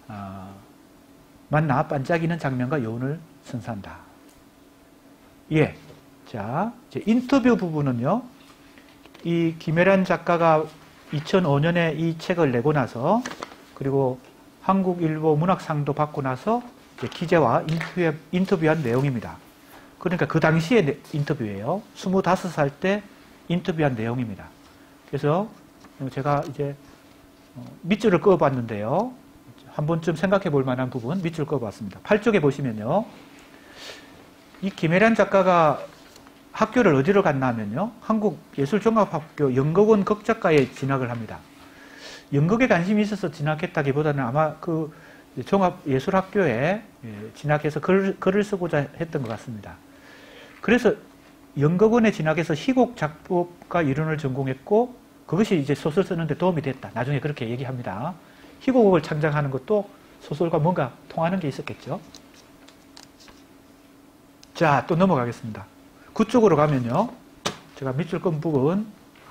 [SPEAKER 1] 만나 반짝이는 장면과 여운을 선사한다. 예. 자, 이제 인터뷰 부분은요. 이 김애란 작가가 2005년에 이 책을 내고 나서, 그리고 한국일보 문학상도 받고 나서 기자와 인터뷰한 내용입니다. 그러니까 그 당시의 인터뷰예요. 25살 때 인터뷰한 내용입니다. 그래서 제가 이제 밑줄을 그어봤는데요. 한 번쯤 생각해 볼 만한 부분 밑줄 그어봤습니다. 8쪽에 보시면요. 이 김애란 작가가 학교를 어디로 갔나 하면요. 한국예술종합학교 연극원 극작과에 진학을 합니다. 연극에 관심이 있어서 진학했다기보다는 아마 그 종합예술학교에 진학해서 글을 쓰고자 했던 것 같습니다. 그래서 연극원에 진학해서 희곡 작곡과 이론을 전공했고, 그것이 이제 소설 쓰는데 도움이 됐다. 나중에 그렇게 얘기합니다. 희곡을 창작하는 것도 소설과 뭔가 통하는 게 있었겠죠. 자, 또 넘어가겠습니다. 9쪽으로 가면요. 제가 밑줄 건 부분.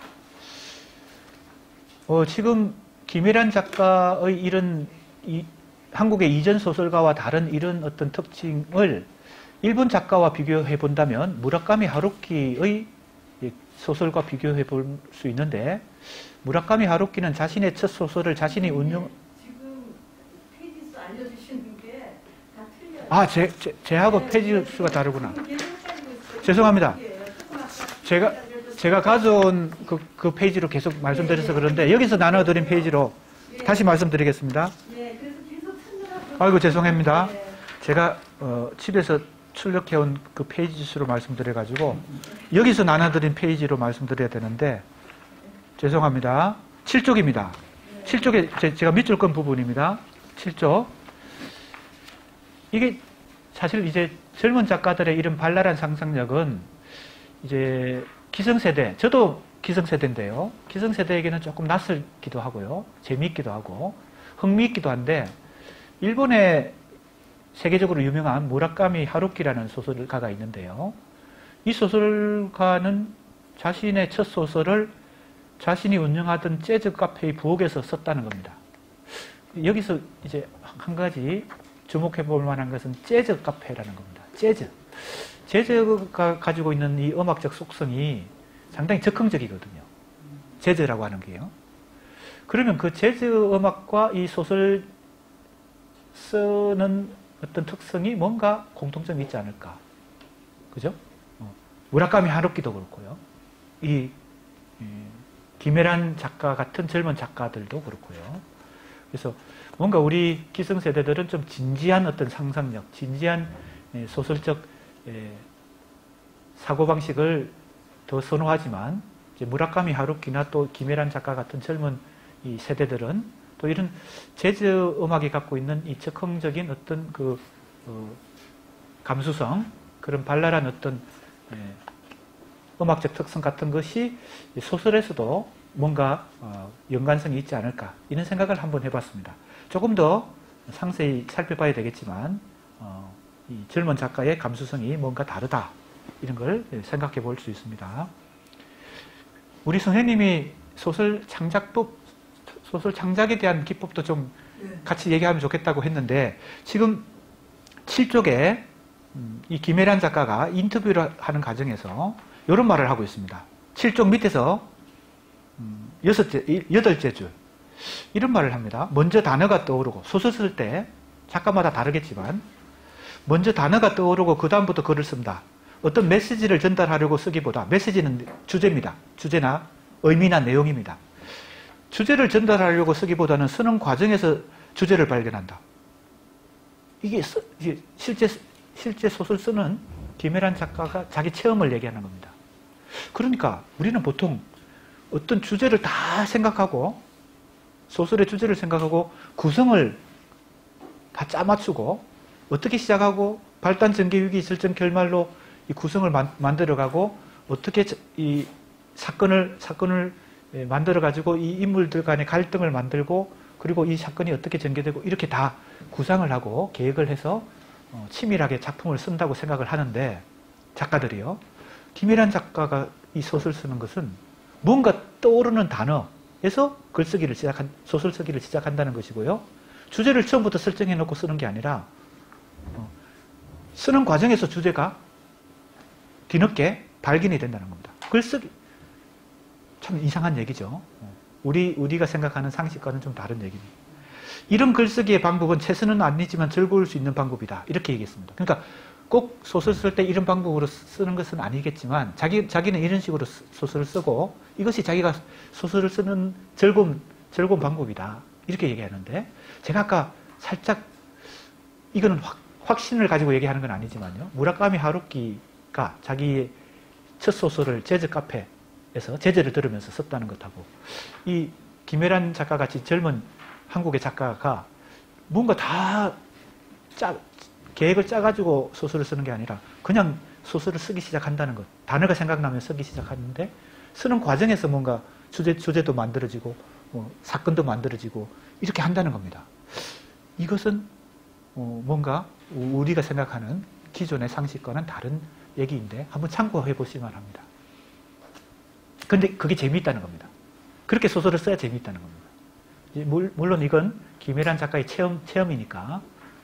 [SPEAKER 1] 지금 김애란 작가의 이런 한국의 이전 소설가와 다른 이런 어떤 특징을 일본 작가와 비교해 본다면 무라카미 하루키의 소설과 비교해 볼 수 있는데, 무라카미 하루키는 자신의 첫 소설을 자신이
[SPEAKER 3] 지금 페이지 수 알려주시는 게 다 틀려요.
[SPEAKER 1] 제하고 페이지 수가 다르구나. 죄송합니다. 제가 가져온 그 페이지로 계속 말씀드려서 그런데, 여기서 나눠드린 페이지로 다시 말씀드리겠습니다.
[SPEAKER 3] 네, 그래서 계속 찾느라고.
[SPEAKER 1] 아이고, 죄송합니다. 제가 집에서 출력해온 그 페이지 수로 말씀드려가지고 여기서 나눠드린 페이지로 말씀드려야 되는데 죄송합니다. 7쪽입니다. 7쪽에 제가 밑줄 건 부분입니다. 7쪽. 이게 사실 이제 젊은 작가들의 이런 발랄한 상상력은 이제 기성세대, 저도 기성세대인데요. 기성세대에게는 조금 낯설기도 하고요. 재미있기도 하고 흥미있기도 한데, 일본의 세계적으로 유명한 무라카미 하루키라는 소설가가 있는데요. 이 소설가는 자신의 첫 소설을 자신이 운영하던 재즈 카페의 부엌에서 썼다는 겁니다. 여기서 이제 한 가지 주목해 볼 만한 것은 재즈 카페라는 겁니다. 재즈가 가지고 있는 이 음악적 속성이 상당히 적극적이거든요. 재즈라고 하는 게요. 그러면 그 재즈 음악과 이 소설 쓰는 어떤 특성이 뭔가 공통점이 있지 않을까. 그죠? 무라카미 하루키도 그렇고요. 이 김혜란 작가 같은 젊은 작가들도 그렇고요. 그래서 뭔가 우리 기성세대들은 좀 진지한 어떤 상상력, 진지한 소설적 사고방식을 더 선호하지만 이제 무라카미 하루키나 또 김혜란 작가 같은 젊은 이 세대들은 또 이런 재즈 음악이 갖고 있는 이 즉흥적인 어떤 그 감수성, 그런 발랄한 어떤 음악적 특성 같은 것이 소설에서도 뭔가 연관성이 있지 않을까, 이런 생각을 한번 해봤습니다. 조금 더 상세히 살펴봐야 되겠지만 이 젊은 작가의 감수성이 뭔가 다르다, 이런 걸 생각해 볼 수 있습니다. 우리 선생님이 소설 창작에 대한 기법도 좀 같이 얘기하면 좋겠다고 했는데, 지금 7쪽에 이 김혜란 작가가 인터뷰를 하는 과정에서 이런 말을 하고 있습니다. 7쪽 밑에서 8째 줄 이런 말을 합니다. 먼저 단어가 떠오르고, 소설 쓸 때 작가마다 다르겠지만 먼저 단어가 떠오르고 그 다음부터 글을 씁니다. 어떤 메시지를 전달하려고 쓰기보다, 메시지는 주제입니다. 주제나 의미나 내용입니다. 주제를 전달하려고 쓰기보다는 쓰는 과정에서 주제를 발견한다. 이게 실제 소설 쓰는 김혜란 작가가 자기 체험을 얘기하는 겁니다. 그러니까 우리는 보통 어떤 주제를 다 생각하고, 소설의 주제를 생각하고 구성을 다 짜맞추고, 어떻게 시작하고 발단, 전개, 위기, 설정, 결말로 이 구성을 만들어가고, 어떻게 이 사건을 만들어가지고 이 인물들 간의 갈등을 만들고, 그리고 이 사건이 어떻게 전개되고, 이렇게 다 구상을 하고 계획을 해서 치밀하게 작품을 쓴다고 생각을 하는데, 작가들이요. 김혜란 작가가 이 소설 쓰는 것은 뭔가 떠오르는 단어에서 소설 쓰기를 시작한다는 것이고요. 주제를 처음부터 설정해 놓고 쓰는 게 아니라 쓰는 과정에서 주제가 뒤늦게 발견이 된다는 겁니다. 글쓰기 참 이상한 얘기죠. 우리가 생각하는 상식과는 좀 다른 얘기입니다. 이런 글쓰기의 방법은 최선은 아니지만 즐거울 수 있는 방법이다, 이렇게 얘기했습니다. 그러니까 꼭 소설 쓸 때 이런 방법으로 쓰는 것은 아니겠지만 자기는 이런 식으로 소설을 쓰고 이것이 자기가 소설을 쓰는 즐거운 방법이다, 이렇게 얘기하는데, 제가 아까 살짝 이거는 확신을 가지고 얘기하는 건 아니지만요, 무라카미 하루키가 자기의 첫 소설을 재즈 카페에서 재즈를 들으면서 썼다는 것하고, 이 김혜란 작가같이 젊은 한국의 작가가 뭔가 다 계획을 짜가지고 소설을 쓰는 게 아니라 그냥 소설을 쓰기 시작한다는 것. 단어가 생각나면 쓰기 시작하는데, 쓰는 과정에서 뭔가 주제도 만들어지고 사건도 만들어지고 이렇게 한다는 겁니다. 이것은 뭔가 우리가 생각하는 기존의 상식과는 다른 얘기인데 한번 참고해 보시면 합니다. 근데 그게 재미있다는 겁니다. 그렇게 소설을 써야 재미있다는 겁니다. 물론 이건 김혜란 작가의 체험이니까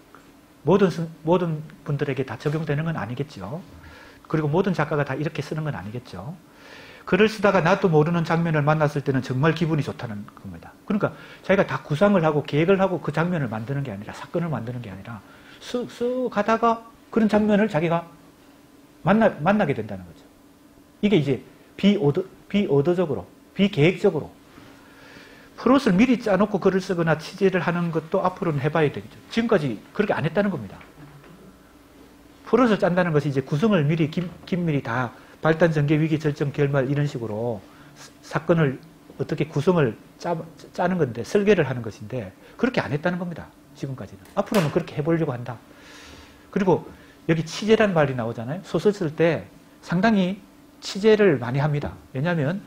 [SPEAKER 1] 모든 분들에게 다 적용되는 건 아니겠죠. 그리고 모든 작가가 다 이렇게 쓰는 건 아니겠죠. 글을 쓰다가 나도 모르는 장면을 만났을 때는 정말 기분이 좋다는 겁니다. 그러니까 자기가 다 구상을 하고 계획을 하고 그 장면을 만드는 게 아니라, 사건을 만드는 게 아니라 쓱 가다가 그런 장면을 자기가 만나게 된다는 거죠. 이게 이제 비의도적으로, 비계획적으로 플롯을 미리 짜놓고 글을 쓰거나 취재를 하는 것도 앞으로는 해봐야 되겠죠. 지금까지 그렇게 안 했다는 겁니다. 플롯을 짠다는 것이 이제 구성을 미리 긴밀히 다 발단, 전개, 위기, 절정, 결말 이런 식으로 사건을 어떻게 구성을 짜는 건데, 설계를 하는 것인데 그렇게 안 했다는 겁니다. 지금까지는. 앞으로는 그렇게 해보려고 한다. 그리고 여기 취재란 말이 나오잖아요. 소설 쓸 때 상당히 취재를 많이 합니다. 왜냐하면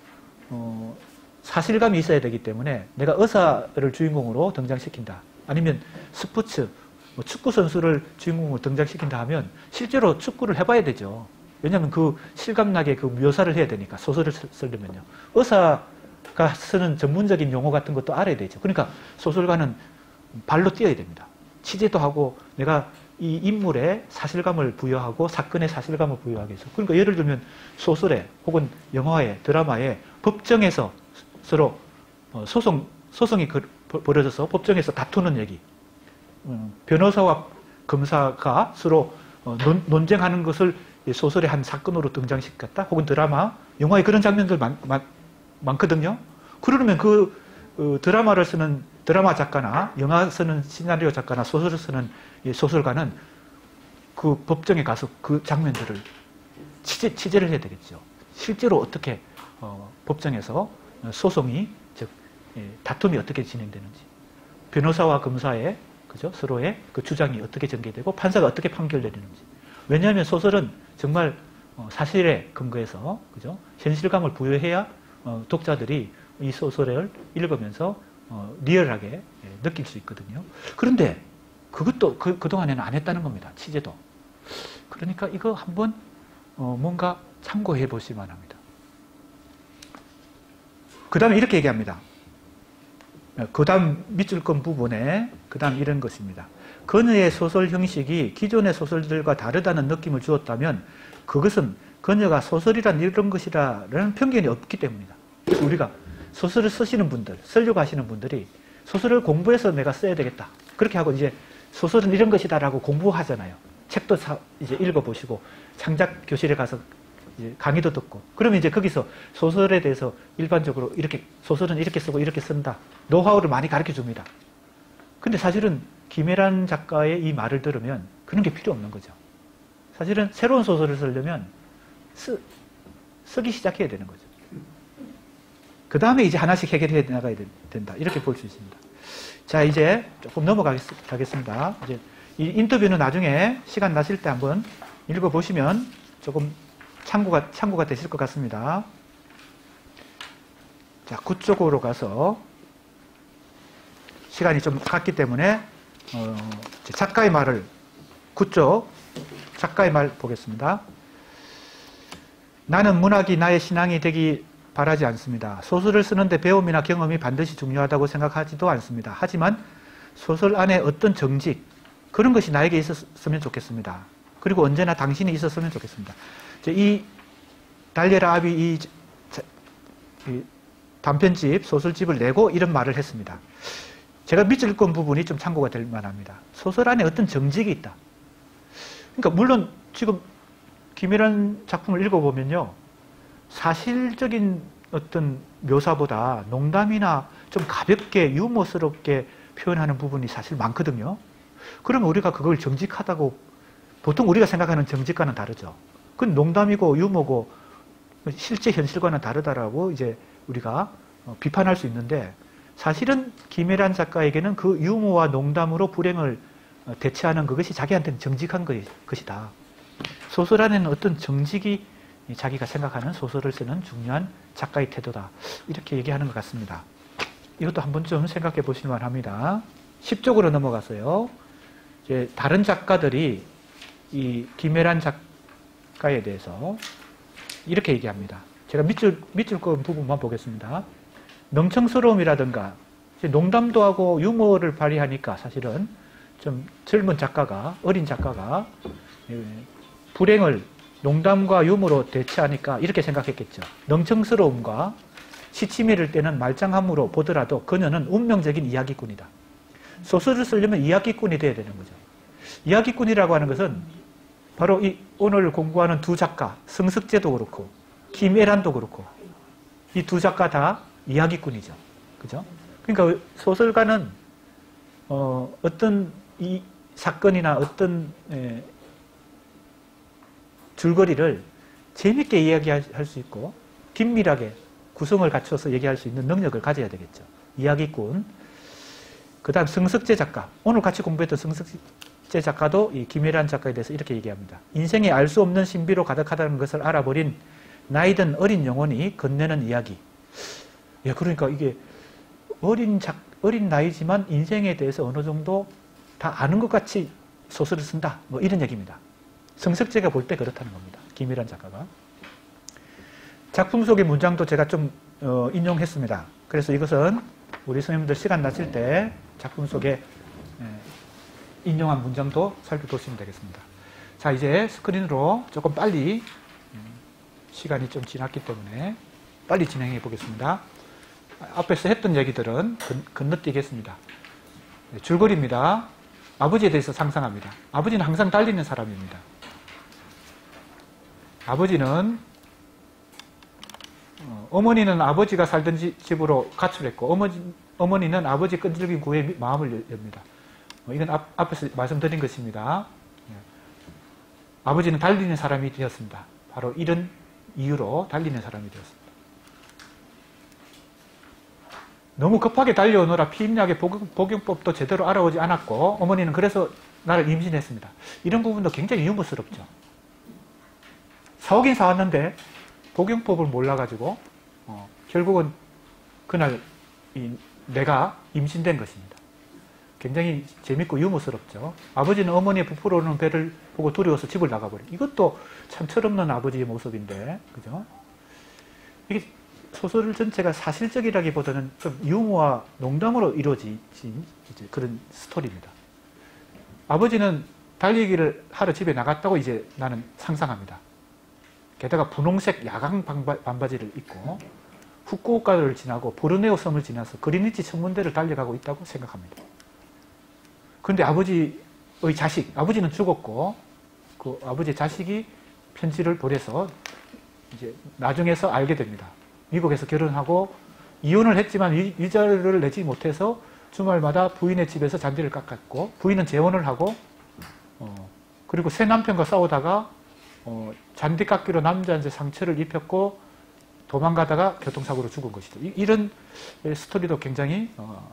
[SPEAKER 1] 사실감이 있어야 되기 때문에, 내가 의사를 주인공으로 등장시킨다, 아니면 스포츠, 축구 선수를 주인공으로 등장시킨다 하면 실제로 축구를 해봐야 되죠. 왜냐하면 그 실감나게 그 묘사를 해야 되니까, 소설을 쓰려면요. 의사가 쓰는 전문적인 용어 같은 것도 알아야 되죠. 그러니까 소설가는 발로 뛰어야 됩니다. 취재도 하고 내가 이 인물에 사실감을 부여하고 사건에 사실감을 부여하기 위해서. 그러니까 예를 들면 소설에 혹은 영화에 드라마에 법정에서 서로 소송이 벌어져서 법정에서 다투는 얘기, 변호사와 검사가 서로 논쟁하는 것을 소설의 한 사건으로 등장시켰다. 혹은 드라마, 영화에 그런 장면들 많거든요. 그러면 드라마를 쓰는 드라마 작가나 영화 쓰는 시나리오 작가나 소설을 쓰는 소설가는 그 법정에 가서 그 장면들을 취재를 해야 되겠죠. 실제로 어떻게 법정에서 소송이, 즉 다툼이 어떻게 진행되는지, 변호사와 검사의 그죠? 서로의 그 주장이 어떻게 전개되고 판사가 어떻게 판결 내리는지. 왜냐하면 소설은 정말 사실에 근거해서 그죠? 현실감을 부여해야 독자들이 이 소설을 읽으면서 리얼하게 느낄 수 있거든요. 그런데 그것도 그동안에는 안 했다는 겁니다. 취재도. 그러니까 이거 한번 뭔가 참고해 보시면 합니다. 그 다음에 이렇게 얘기합니다. 그 다음 밑줄 건 부분에 그 다음 이런 것입니다. 그녀의 소설 형식이 기존의 소설들과 다르다는 느낌을 주었다면 그것은 그녀가 소설이란 이런 것이라는 편견이 없기 때문이다. 우리가 소설을 쓰시는 분들, 쓰려고 하시는 분들이 소설을 공부해서 내가 써야 되겠다. 그렇게 하고 이제 소설은 이런 것이다라고 공부하잖아요. 책도 이제 읽어보시고 창작 교실에 가서 이제 강의도 듣고. 그러면 이제 거기서 소설에 대해서 일반적으로 이렇게 소설은 이렇게 쓰고 이렇게 쓴다. 노하우를 많이 가르쳐 줍니다. 근데 사실은 김혜란 작가의 이 말을 들으면 그런 게 필요 없는 거죠. 사실은 새로운 소설을 쓰려면 쓰기 시작해야 되는 거죠. 그 다음에 이제 하나씩 해결해 나가야 된다. 이렇게 볼 수 있습니다. 자, 이제 조금 넘어가겠습니다. 이제 이 인터뷰는 나중에 시간 나실 때 한번 읽어보시면 조금 참고가 되실 것 같습니다. 자, 굿 쪽으로 가서 시간이 좀 갔기 때문에 작가의 말을, 굿 쪽 작가의 말 보겠습니다. 나는 문학이 나의 신앙이 되기 바라지 않습니다. 소설을 쓰는데 배움이나 경험이 반드시 중요하다고 생각하지도 않습니다. 하지만 소설 안에 어떤 정직, 그런 것이 나에게 있었으면 좋겠습니다. 그리고 언제나 당신이 있었으면 좋겠습니다. 이 달려라 아비 이 단편집, 소설집을 내고 이런 말을 했습니다. 제가 밑줄 건 부분이 좀 참고가 될 만합니다. 소설 안에 어떤 정직이 있다. 그러니까 물론 지금 김혜란 작품을 읽어보면요. 사실적인 어떤 묘사보다 농담이나 좀 가볍게 유머스럽게 표현하는 부분이 사실 많거든요. 그러면 우리가 그걸 정직하다고, 보통 우리가 생각하는 정직과는 다르죠. 그건 농담이고 유머고 실제 현실과는 다르다라고 이제 우리가 비판할 수 있는데, 사실은 김혜란 작가에게는 그 유머와 농담으로 불행을 대체하는 그것이 자기한테는 정직한 것이다. 소설 안에는 어떤 정직이 자기가 생각하는 소설을 쓰는 중요한 작가의 태도다. 이렇게 얘기하는 것 같습니다. 이것도 한번 좀 생각해 보실 만합니다. 10쪽으로 넘어가서요. 이제 다른 작가들이 이 김혜란 작가에 대해서 이렇게 얘기합니다. 제가 밑줄 건 부분만 보겠습니다. 명청스러움이라든가 농담도 하고 유머를 발휘하니까 사실은 좀 젊은 작가가, 어린 작가가 불행을 농담과 유머로 대체하니까 이렇게 생각했겠죠. 능청스러움과 시치미를 떼는 말짱함으로 보더라도 그녀는 운명적인 이야기꾼이다. 소설을 쓰려면 이야기꾼이 돼야 되는 거죠. 이야기꾼이라고 하는 것은 바로 이 오늘 공부하는 두 작가, 성석재도 그렇고 김혜란도 그렇고 이 두 작가 다 이야기꾼이죠. 그죠? 그러니까 소설가는 어떤 이 사건이나 어떤 줄거리를 재밌게 이야기할 수 있고 긴밀하게 구성을 갖춰서 얘기할 수 있는 능력을 가져야 되겠죠. 이야기꾼. 그 다음 성석재 작가. 오늘 같이 공부했던 성석재 작가도 이 김혜란 작가에 대해서 이렇게 얘기합니다. 인생에 알 수 없는 신비로 가득하다는 것을 알아버린 나이든 어린 영혼이 건네는 이야기. 예, 그러니까 이게 어린 나이지만 인생에 대해서 어느 정도 다 아는 것 같이 소설을 쓴다. 뭐 이런 얘기입니다. 성석재가 볼 때 그렇다는 겁니다. 김일환 작가가. 작품 속의 문장도 제가 좀 인용했습니다. 그래서 이것은 우리 선생님들 시간 나실 때 작품 속에 인용한 문장도 살펴보시면 되겠습니다. 자, 이제 스크린으로 조금 빨리 시간이 좀 지났기 때문에 빨리 진행해 보겠습니다. 앞에서 했던 얘기들은 건너뛰겠습니다. 줄거리입니다. 아버지에 대해서 상상합니다. 아버지는 항상 달리는 사람입니다. 아버지는 어머니는 아버지가 살던 집으로 가출했고 어머니는 아버지 끈질긴 구애에 마음을 엽니다. 이건 앞에서 말씀드린 것입니다. 아버지는 달리는 사람이 되었습니다. 바로 이런 이유로 달리는 사람이 되었습니다. 너무 급하게 달려오느라 피임약의 복용법도 제대로 알아오지 않았고 어머니는 그래서 나를 임신했습니다. 이런 부분도 굉장히 유머스럽죠. 사오긴 사왔는데 복용법을 몰라가지고 결국은 그날 내가 임신된 것입니다. 굉장히 재밌고 유머스럽죠. 아버지는 어머니의 부풀어 오르는 배를 보고 두려워서 집을 나가버려. 이것도 참 철없는 아버지의 모습인데, 그죠? 이게 소설 전체가 사실적이라기보다는 좀 유머와 농담으로 이루어진 그런 스토리입니다. 아버지는 달리기를 하러 집에 나갔다고 이제 나는 상상합니다. 게다가 분홍색 야광 반바지를 입고 후쿠오카를 지나고 보르네오 섬을 지나서 그리니치 천문대를 달려가고 있다고 생각합니다. 그런데 아버지의 자식, 아버지는 죽었고 그 아버지의 자식이 편지를 보내서 이제 나중에서 알게 됩니다. 미국에서 결혼하고 이혼을 했지만 위자료를 내지 못해서 주말마다 부인의 집에서 잔디를 깎았고 부인은 재혼을 하고 그리고 새 남편과 싸우다가 잔디 깎기로 남자한테 상처를 입혔고 도망가다가 교통사고로 죽은 것이죠. 이런 스토리도 굉장히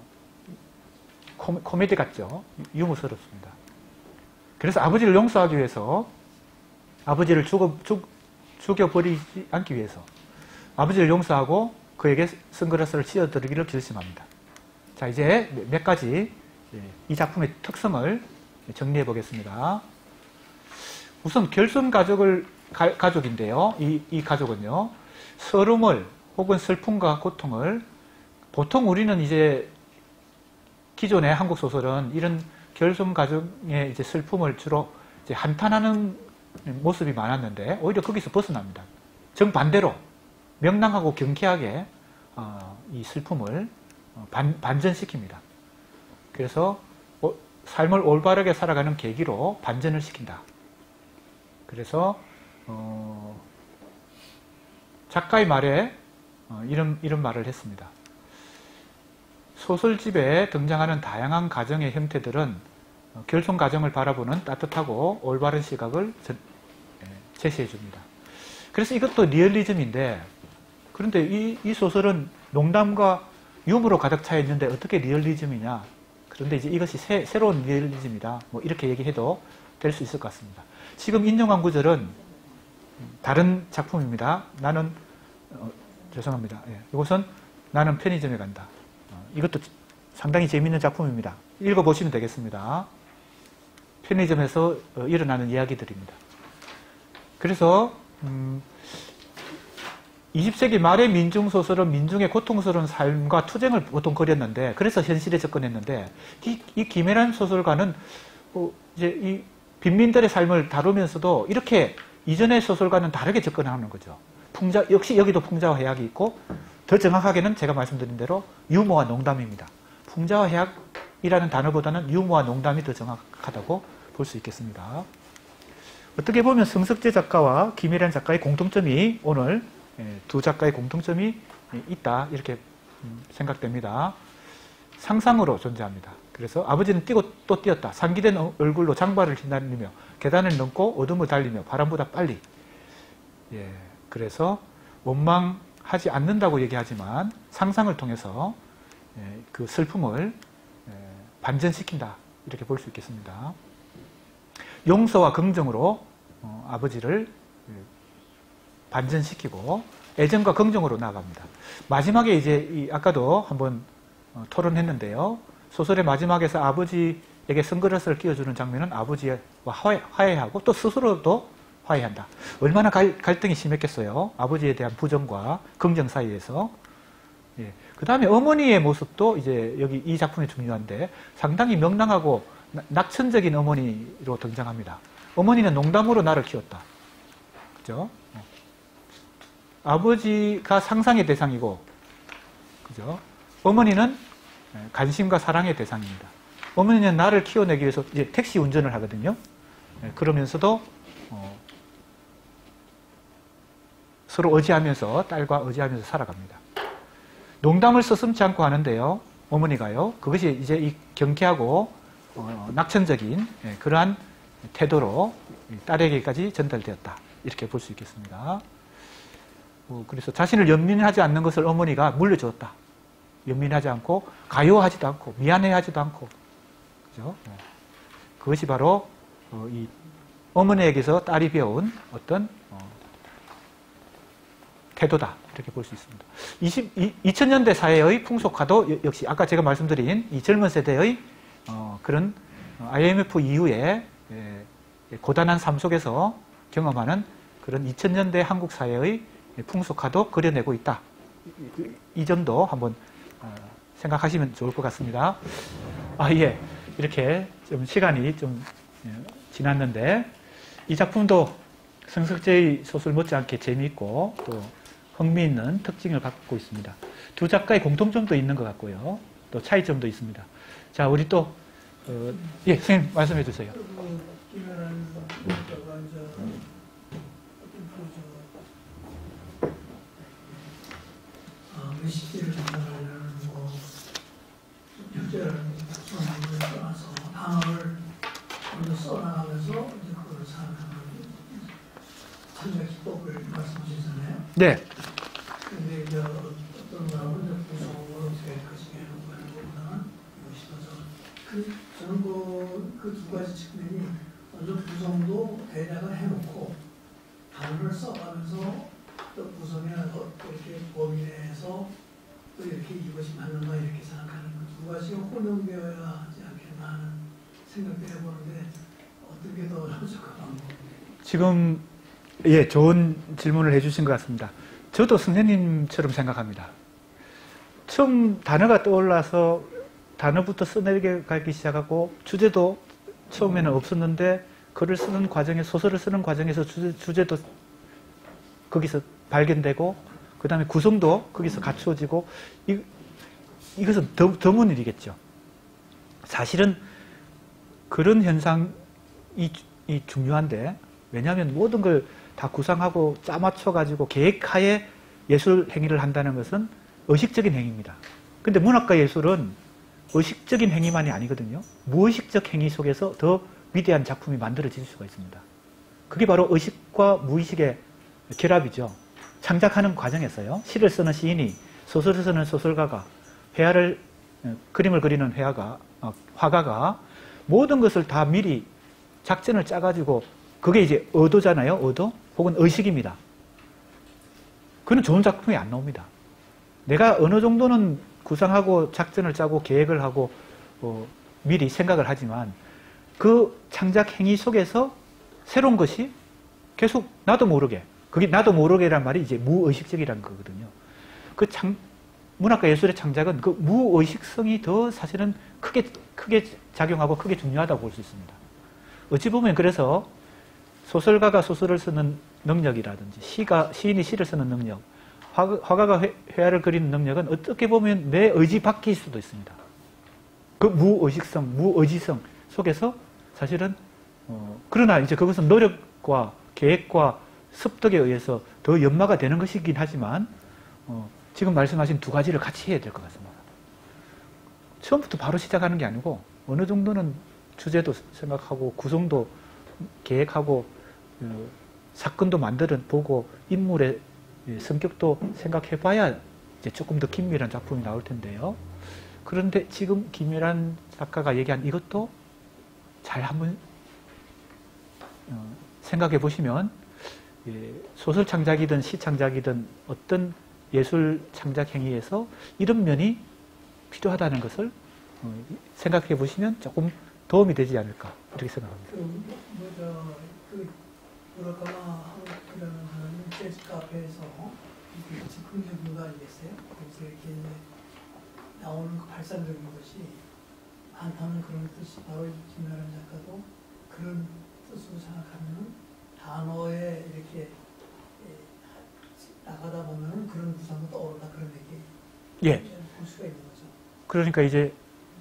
[SPEAKER 1] 코미디 같죠. 유머스럽습니다. 그래서 아버지를 용서하기 위해서 아버지를 죽여버리지 않기 위해서 아버지를 용서하고 그에게 선글라스를 씌워드리기를 결심합니다. 자, 이제 몇 가지 이 작품의 특성을 정리해 보겠습니다. 우선 결손 가족인데요. 이 가족은요, 서름을 혹은 슬픔과 고통을 보통 우리는 이제 기존의 한국 소설은 이런 결손 가족의 이제 슬픔을 주로 이제 한탄하는 모습이 많았는데 오히려 거기서 벗어납니다. 정반대로 명랑하고 경쾌하게 이 슬픔을 반전시킵니다. 그래서 삶을 올바르게 살아가는 계기로 반전을 시킨다. 그래서 작가의 말에 이런 말을 했습니다. 소설집에 등장하는 다양한 가정의 형태들은 결손 가정을 바라보는 따뜻하고 올바른 시각을 제시해 줍니다. 그래서 이것도 리얼리즘인데, 그런데 이 소설은 농담과 유머로 가득 차 있는데 어떻게 리얼리즘이냐? 그런데 이제 이것이 새로운 리얼리즘이다. 뭐 이렇게 얘기해도 될 수 있을 것 같습니다. 지금 인용한 구절은 다른 작품입니다. 나는 죄송합니다. 이것은 나는 편의점에 간다. 이것도 상당히 재미있는 작품입니다. 읽어보시면 되겠습니다. 편의점에서 일어나는 이야기들입니다. 그래서 20세기 말의 민중소설은 민중의 고통스러운 삶과 투쟁을 보통 그렸는데, 그래서 현실에 접근했는데, 이 김혜란 소설가는 이제 이 빈민들의 삶을 다루면서도 이렇게 이전의 소설과는 다르게 접근하는 거죠. 역시 여기도 풍자와 해악이 있고, 더 정확하게는 제가 말씀드린 대로 유머와 농담입니다. 풍자와 해악이라는 단어보다는 유머와 농담이 더 정확하다고 볼 수 있겠습니다. 어떻게 보면 성석재 작가와 김혜란 작가의 공통점이, 오늘 두 작가의 공통점이 있다, 이렇게 생각됩니다. 상상으로 존재합니다. 그래서 아버지는 뛰고 또 뛰었다. 상기된 얼굴로 장발을 휘날리며 계단을 넘고 어둠을 달리며 바람보다 빨리. 그래서 원망하지 않는다고 얘기하지만 상상을 통해서 그 슬픔을 반전시킨다, 이렇게 볼 수 있겠습니다. 용서와 긍정으로 아버지를 반전시키고 애정과 긍정으로 나아갑니다. 마지막에 이제 아까도 한번 토론했는데요. 소설의 마지막에서 아버지에게 선글라스를 끼워주는 장면은 아버지와 화해하고 또 스스로도 화해한다. 얼마나 갈등이 심했겠어요. 아버지에 대한 부정과 긍정 사이에서. 예. 그 다음에 어머니의 모습도 이제 여기 이 작품이 중요한데 상당히 명랑하고 낙천적인 어머니로 등장합니다. 어머니는 농담으로 나를 키웠다. 그죠? 아버지가 상상의 대상이고, 그죠? 어머니는 관심과 사랑의 대상입니다. 어머니는 나를 키워내기 위해서 이제 택시 운전을 하거든요. 그러면서도 서로 의지하면서, 딸과 의지하면서 살아갑니다. 농담을 서슴지 않고 하는데요. 어머니가요. 그것이 이제 이 경쾌하고 낙천적인 그러한 태도로 딸에게까지 전달되었다. 이렇게 볼 수 있겠습니다. 그래서 자신을 연민하지 않는 것을 어머니가 물려주었다. 연민하지 않고 가요하지도 않고 미안해하지도 않고, 그죠? 그것이 바로 이 어머니에게서 딸이 배운 어떤 태도다. 이렇게 볼 수 있습니다. 2000년대 사회의 풍속화도 역시 아까 제가 말씀드린 이 젊은 세대의 그런 IMF 이후에 고단한 삶 속에서 경험하는 그런 2000년대 한국 사회의 풍속화도 그려내고 있다. 이 점도 한번 생각하시면 좋을 것 같습니다. 예. 이렇게 좀 시간이 좀 지났는데 이 작품도 성석재의 소설 못지않게 재미있고 또 흥미있는 특징을 갖고 있습니다. 두 작가의 공통점도 있는 것 같고요. 또 차이점도 있습니다. 자, 우리 또 예, 선생님 말씀해 주세요.
[SPEAKER 4] 김연한 작가가 이제 메시지를 전달하려는 적절한 소설을 떠나서 단어를 먼저 써나가면서 이제 그걸 사용하는 참작 기법을 말씀하시잖아요.
[SPEAKER 1] 네.
[SPEAKER 4] 근데 이제 어떤 사람은 이제 구성을 어떻게 가지게 하는 것보다는 이것이 저는 그 두 가지 측면이 먼저 구성도 대략을 해놓고 단어를 써가면서 또 구성에 어떻게 범위 내에서 또 이렇게 이것이 맞는가 이렇게 생각하는 그 두 가지가 혼용되어야 하지 않겠나 하는 생각도 해보는데 어떻게 더 적합한 거?
[SPEAKER 1] 지금 예, 좋은 질문을 해주신 것 같습니다. 저도 선생님처럼 생각합니다. 처음 단어가 떠올라서 단어부터 써내려가기 시작하고 주제도 처음에는 없었는데 글을 쓰는 과정에 소설을 쓰는 과정에서 주제도 거기서 발견되고 그 다음에 구성도 거기서 갖추어지고 이것은 드문 일이겠죠. 사실은 그런 현상이 중요한데 왜냐하면 모든 걸 다 구상하고 짜맞춰가지고 계획하에 예술 행위를 한다는 것은 의식적인 행위입니다. 근데 문학과 예술은 의식적인 행위만이 아니거든요. 무의식적 행위 속에서 더 위대한 작품이 만들어질 수가 있습니다. 그게 바로 의식과 무의식의 결합이죠. 창작하는 과정에서요. 시를 쓰는 시인이, 소설을 쓰는 소설가가, 그림을 그리는 화가가 모든 것을 다 미리 작전을 짜가지고 그게 이제 의도잖아요. 의도 혹은 의식입니다. 그는 좋은 작품이 안 나옵니다. 내가 어느 정도는 구상하고 작전을 짜고 계획을 하고 미리 생각을 하지만 그 창작 행위 속에서 새로운 것이 계속 나도 모르게, 그게 나도 모르게란 말이 이제 무의식적이라는 거거든요. 문학과 예술의 창작은 그 무의식성이 더 사실은 크게 작용하고 크게 중요하다고 볼 수 있습니다. 어찌 보면 그래서 소설가가 소설을 쓰는 능력이라든지 시인이 시를 쓰는 능력, 화가가 회화를 그리는 능력은 어떻게 보면 내 의지 밖일 수도 있습니다. 그 무의식성, 무의지성 속에서 사실은 그러나 이제 그것은 노력과 계획과 습득에 의해서 더 연마가 되는 것이긴 하지만 지금 말씀하신 두 가지를 같이 해야 될 것 같습니다. 처음부터 바로 시작하는 게 아니고 어느 정도는 주제도 생각하고 구성도 계획하고 사건도 보고 인물의 성격도 생각해봐야 이제 조금 더 긴밀한 작품이 나올 텐데요. 그런데 지금 김일환 작가가 얘기한 이것도 잘 한번 생각해 보시면 소설 창작이든 시 창작이든 어떤 예술 창작 행위에서 이런 면이 필요하다는 것을 생각해 보시면 조금 도움이 되지 않을까 이렇게 생각합니다.
[SPEAKER 4] 무라카미 하루키라는 사람이 재즈 카페에서 즉흥적 문화 아니겠어요? 거기서 이렇게 이제 나오는 그 발산적인 것이 많다는 그런 뜻이 바로 김나란 작가도 그런 뜻으로 생각하면 단어에 이렇게 나가다 보면 그런 구상도 떠오른다 그런 얘기 볼 수가 있는 거죠.
[SPEAKER 1] 그러니까 이제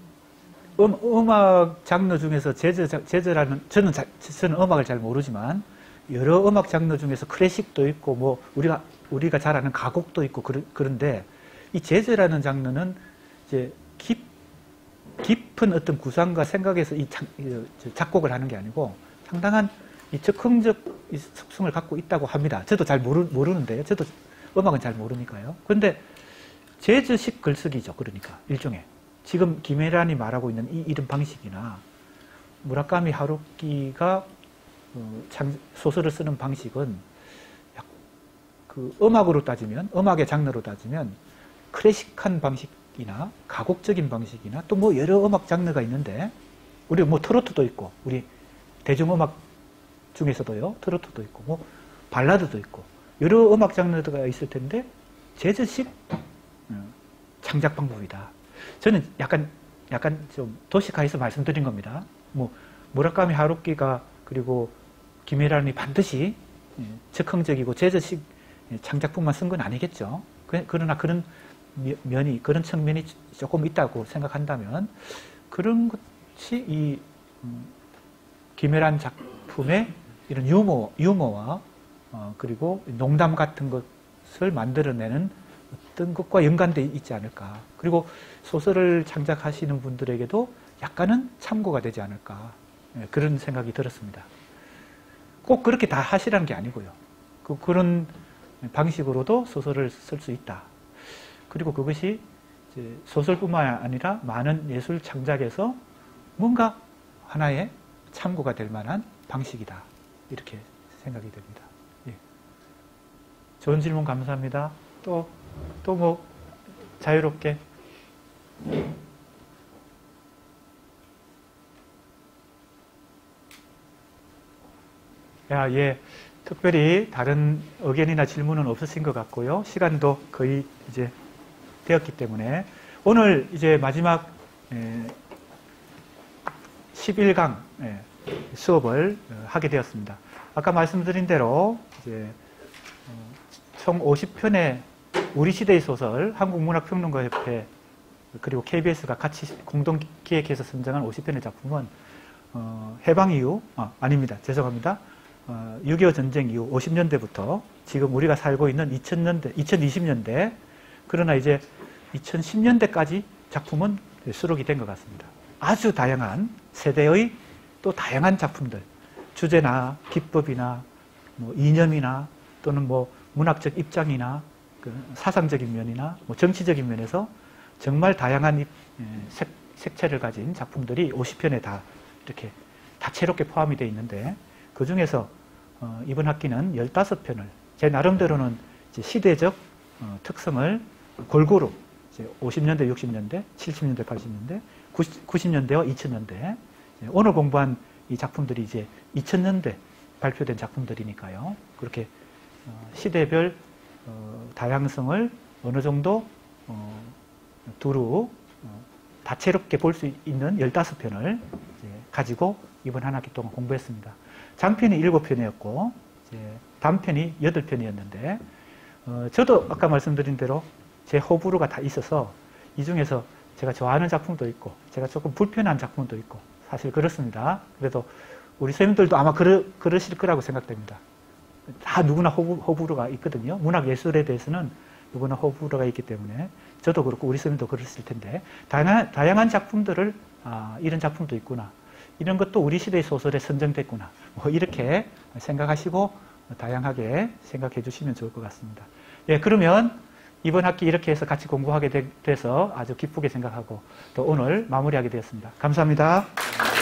[SPEAKER 1] 음악 장르 중에서 재즈라는 저는 음악을 잘 모르지만 여러 음악 장르 중에서 클래식도 있고 뭐 우리가 잘 아는 가곡도 있고 그런데 이 재즈라는 장르는 이제 깊은 어떤 구상과 생각에서 이 작곡을 하는 게 아니고 상당한 이 즉흥적 속성을 갖고 있다고 합니다. 저도 잘 모르는데 저도 음악은 잘 모르니까요. 그런데 재즈식 글쓰기죠. 그러니까 일종의 지금 김혜란이 말하고 있는 이 이런 방식이나 무라카미 하루키가 소설을 쓰는 방식은 그 음악으로 따지면 음악의 장르로 따지면 클래식한 방식이나 가곡적인 방식이나 또 뭐 여러 음악 장르가 있는데 우리 뭐 트로트도 있고 우리 대중음악 중에서도요 트로트도 있고 뭐 발라드도 있고 여러 음악 장르가 있을 텐데 재즈식 창작 방법이다. 저는 약간 좀 도식화해서 말씀드린 겁니다. 뭐 무라카미 하루키가 그리고 김혜란이 반드시 즉흥적이고 재즈식 창작품만 쓴 건 아니겠죠. 그러나 그런 그런 측면이 조금 있다고 생각한다면 그런 것이 이 김혜란 작품의 이런 유머와 그리고 농담 같은 것을 만들어내는 어떤 것과 연관되어 있지 않을까. 그리고 소설을 창작하시는 분들에게도 약간은 참고가 되지 않을까. 그런 생각이 들었습니다. 꼭 그렇게 다 하시라는 게 아니고요. 그런 방식으로도 소설을 쓸 수 있다. 그리고 그것이 이제 소설뿐만 아니라 많은 예술 창작에서 뭔가 하나의 참고가 될 만한 방식이다. 이렇게 생각이 됩니다. 예. 좋은 질문 감사합니다. 또 뭐 자유롭게. 예. 특별히 다른 의견이나 질문은 없으신 것 같고요. 시간도 거의 이제 되었기 때문에 오늘 이제 마지막 11강 수업을 하게 되었습니다. 아까 말씀드린 대로 이제 총 50편의 우리 시대의 소설 한국문학평론가협회 그리고 KBS가 같이 공동 기획해서 선정한 50편의 작품은 해방 이후 아닙니다. 죄송합니다. 6.25 전쟁 이후 50년대부터 지금 우리가 살고 있는 2020년대 그러나 이제 2010년대까지 작품은 수록이 된 것 같습니다. 아주 다양한 세대의 또 다양한 작품들 주제나 기법이나 뭐 이념이나 또는 뭐 문학적 입장이나 그 사상적인 면이나 뭐 정치적인 면에서 정말 다양한 색채를 가진 작품들이 50편에 다 이렇게 다채롭게 포함이 되어 있는데 그 중에서 이번 학기는 15편을 제 나름대로는 이제 시대적 특성을 골고루 이제 50년대, 60년대, 70년대, 80년대, 90년대와 2000년대 오늘 공부한 이 작품들이 이제 2000년대 발표된 작품들이니까요. 그렇게 시대별 다양성을 어느 정도 두루 다채롭게 볼 수 있는 15편을 가지고 이번 한 학기 동안 공부했습니다. 장편이 7편이었고 단편이 8편이었는데 저도 아까 말씀드린 대로 제 호불호가 다 있어서 이 중에서 제가 좋아하는 작품도 있고 제가 조금 불편한 작품도 있고 사실 그렇습니다. 그래도 우리 선생님들도 아마 그러실 거라고 생각됩니다. 다 누구나 호불호가 있거든요. 문학 예술에 대해서는 누구나 호불호가 있기 때문에 저도 그렇고 우리 선생님도 그러실 텐데 다양한 작품들을 이런 작품도 있구나. 이런 것도 우리 시대의 소설에 선정됐구나. 뭐 이렇게 생각하시고 다양하게 생각해 주시면 좋을 것 같습니다. 예, 그러면 이번 학기 이렇게 해서 같이 공부하게 돼서 아주 기쁘게 생각하고 또 오늘 마무리하게 되었습니다. 감사합니다.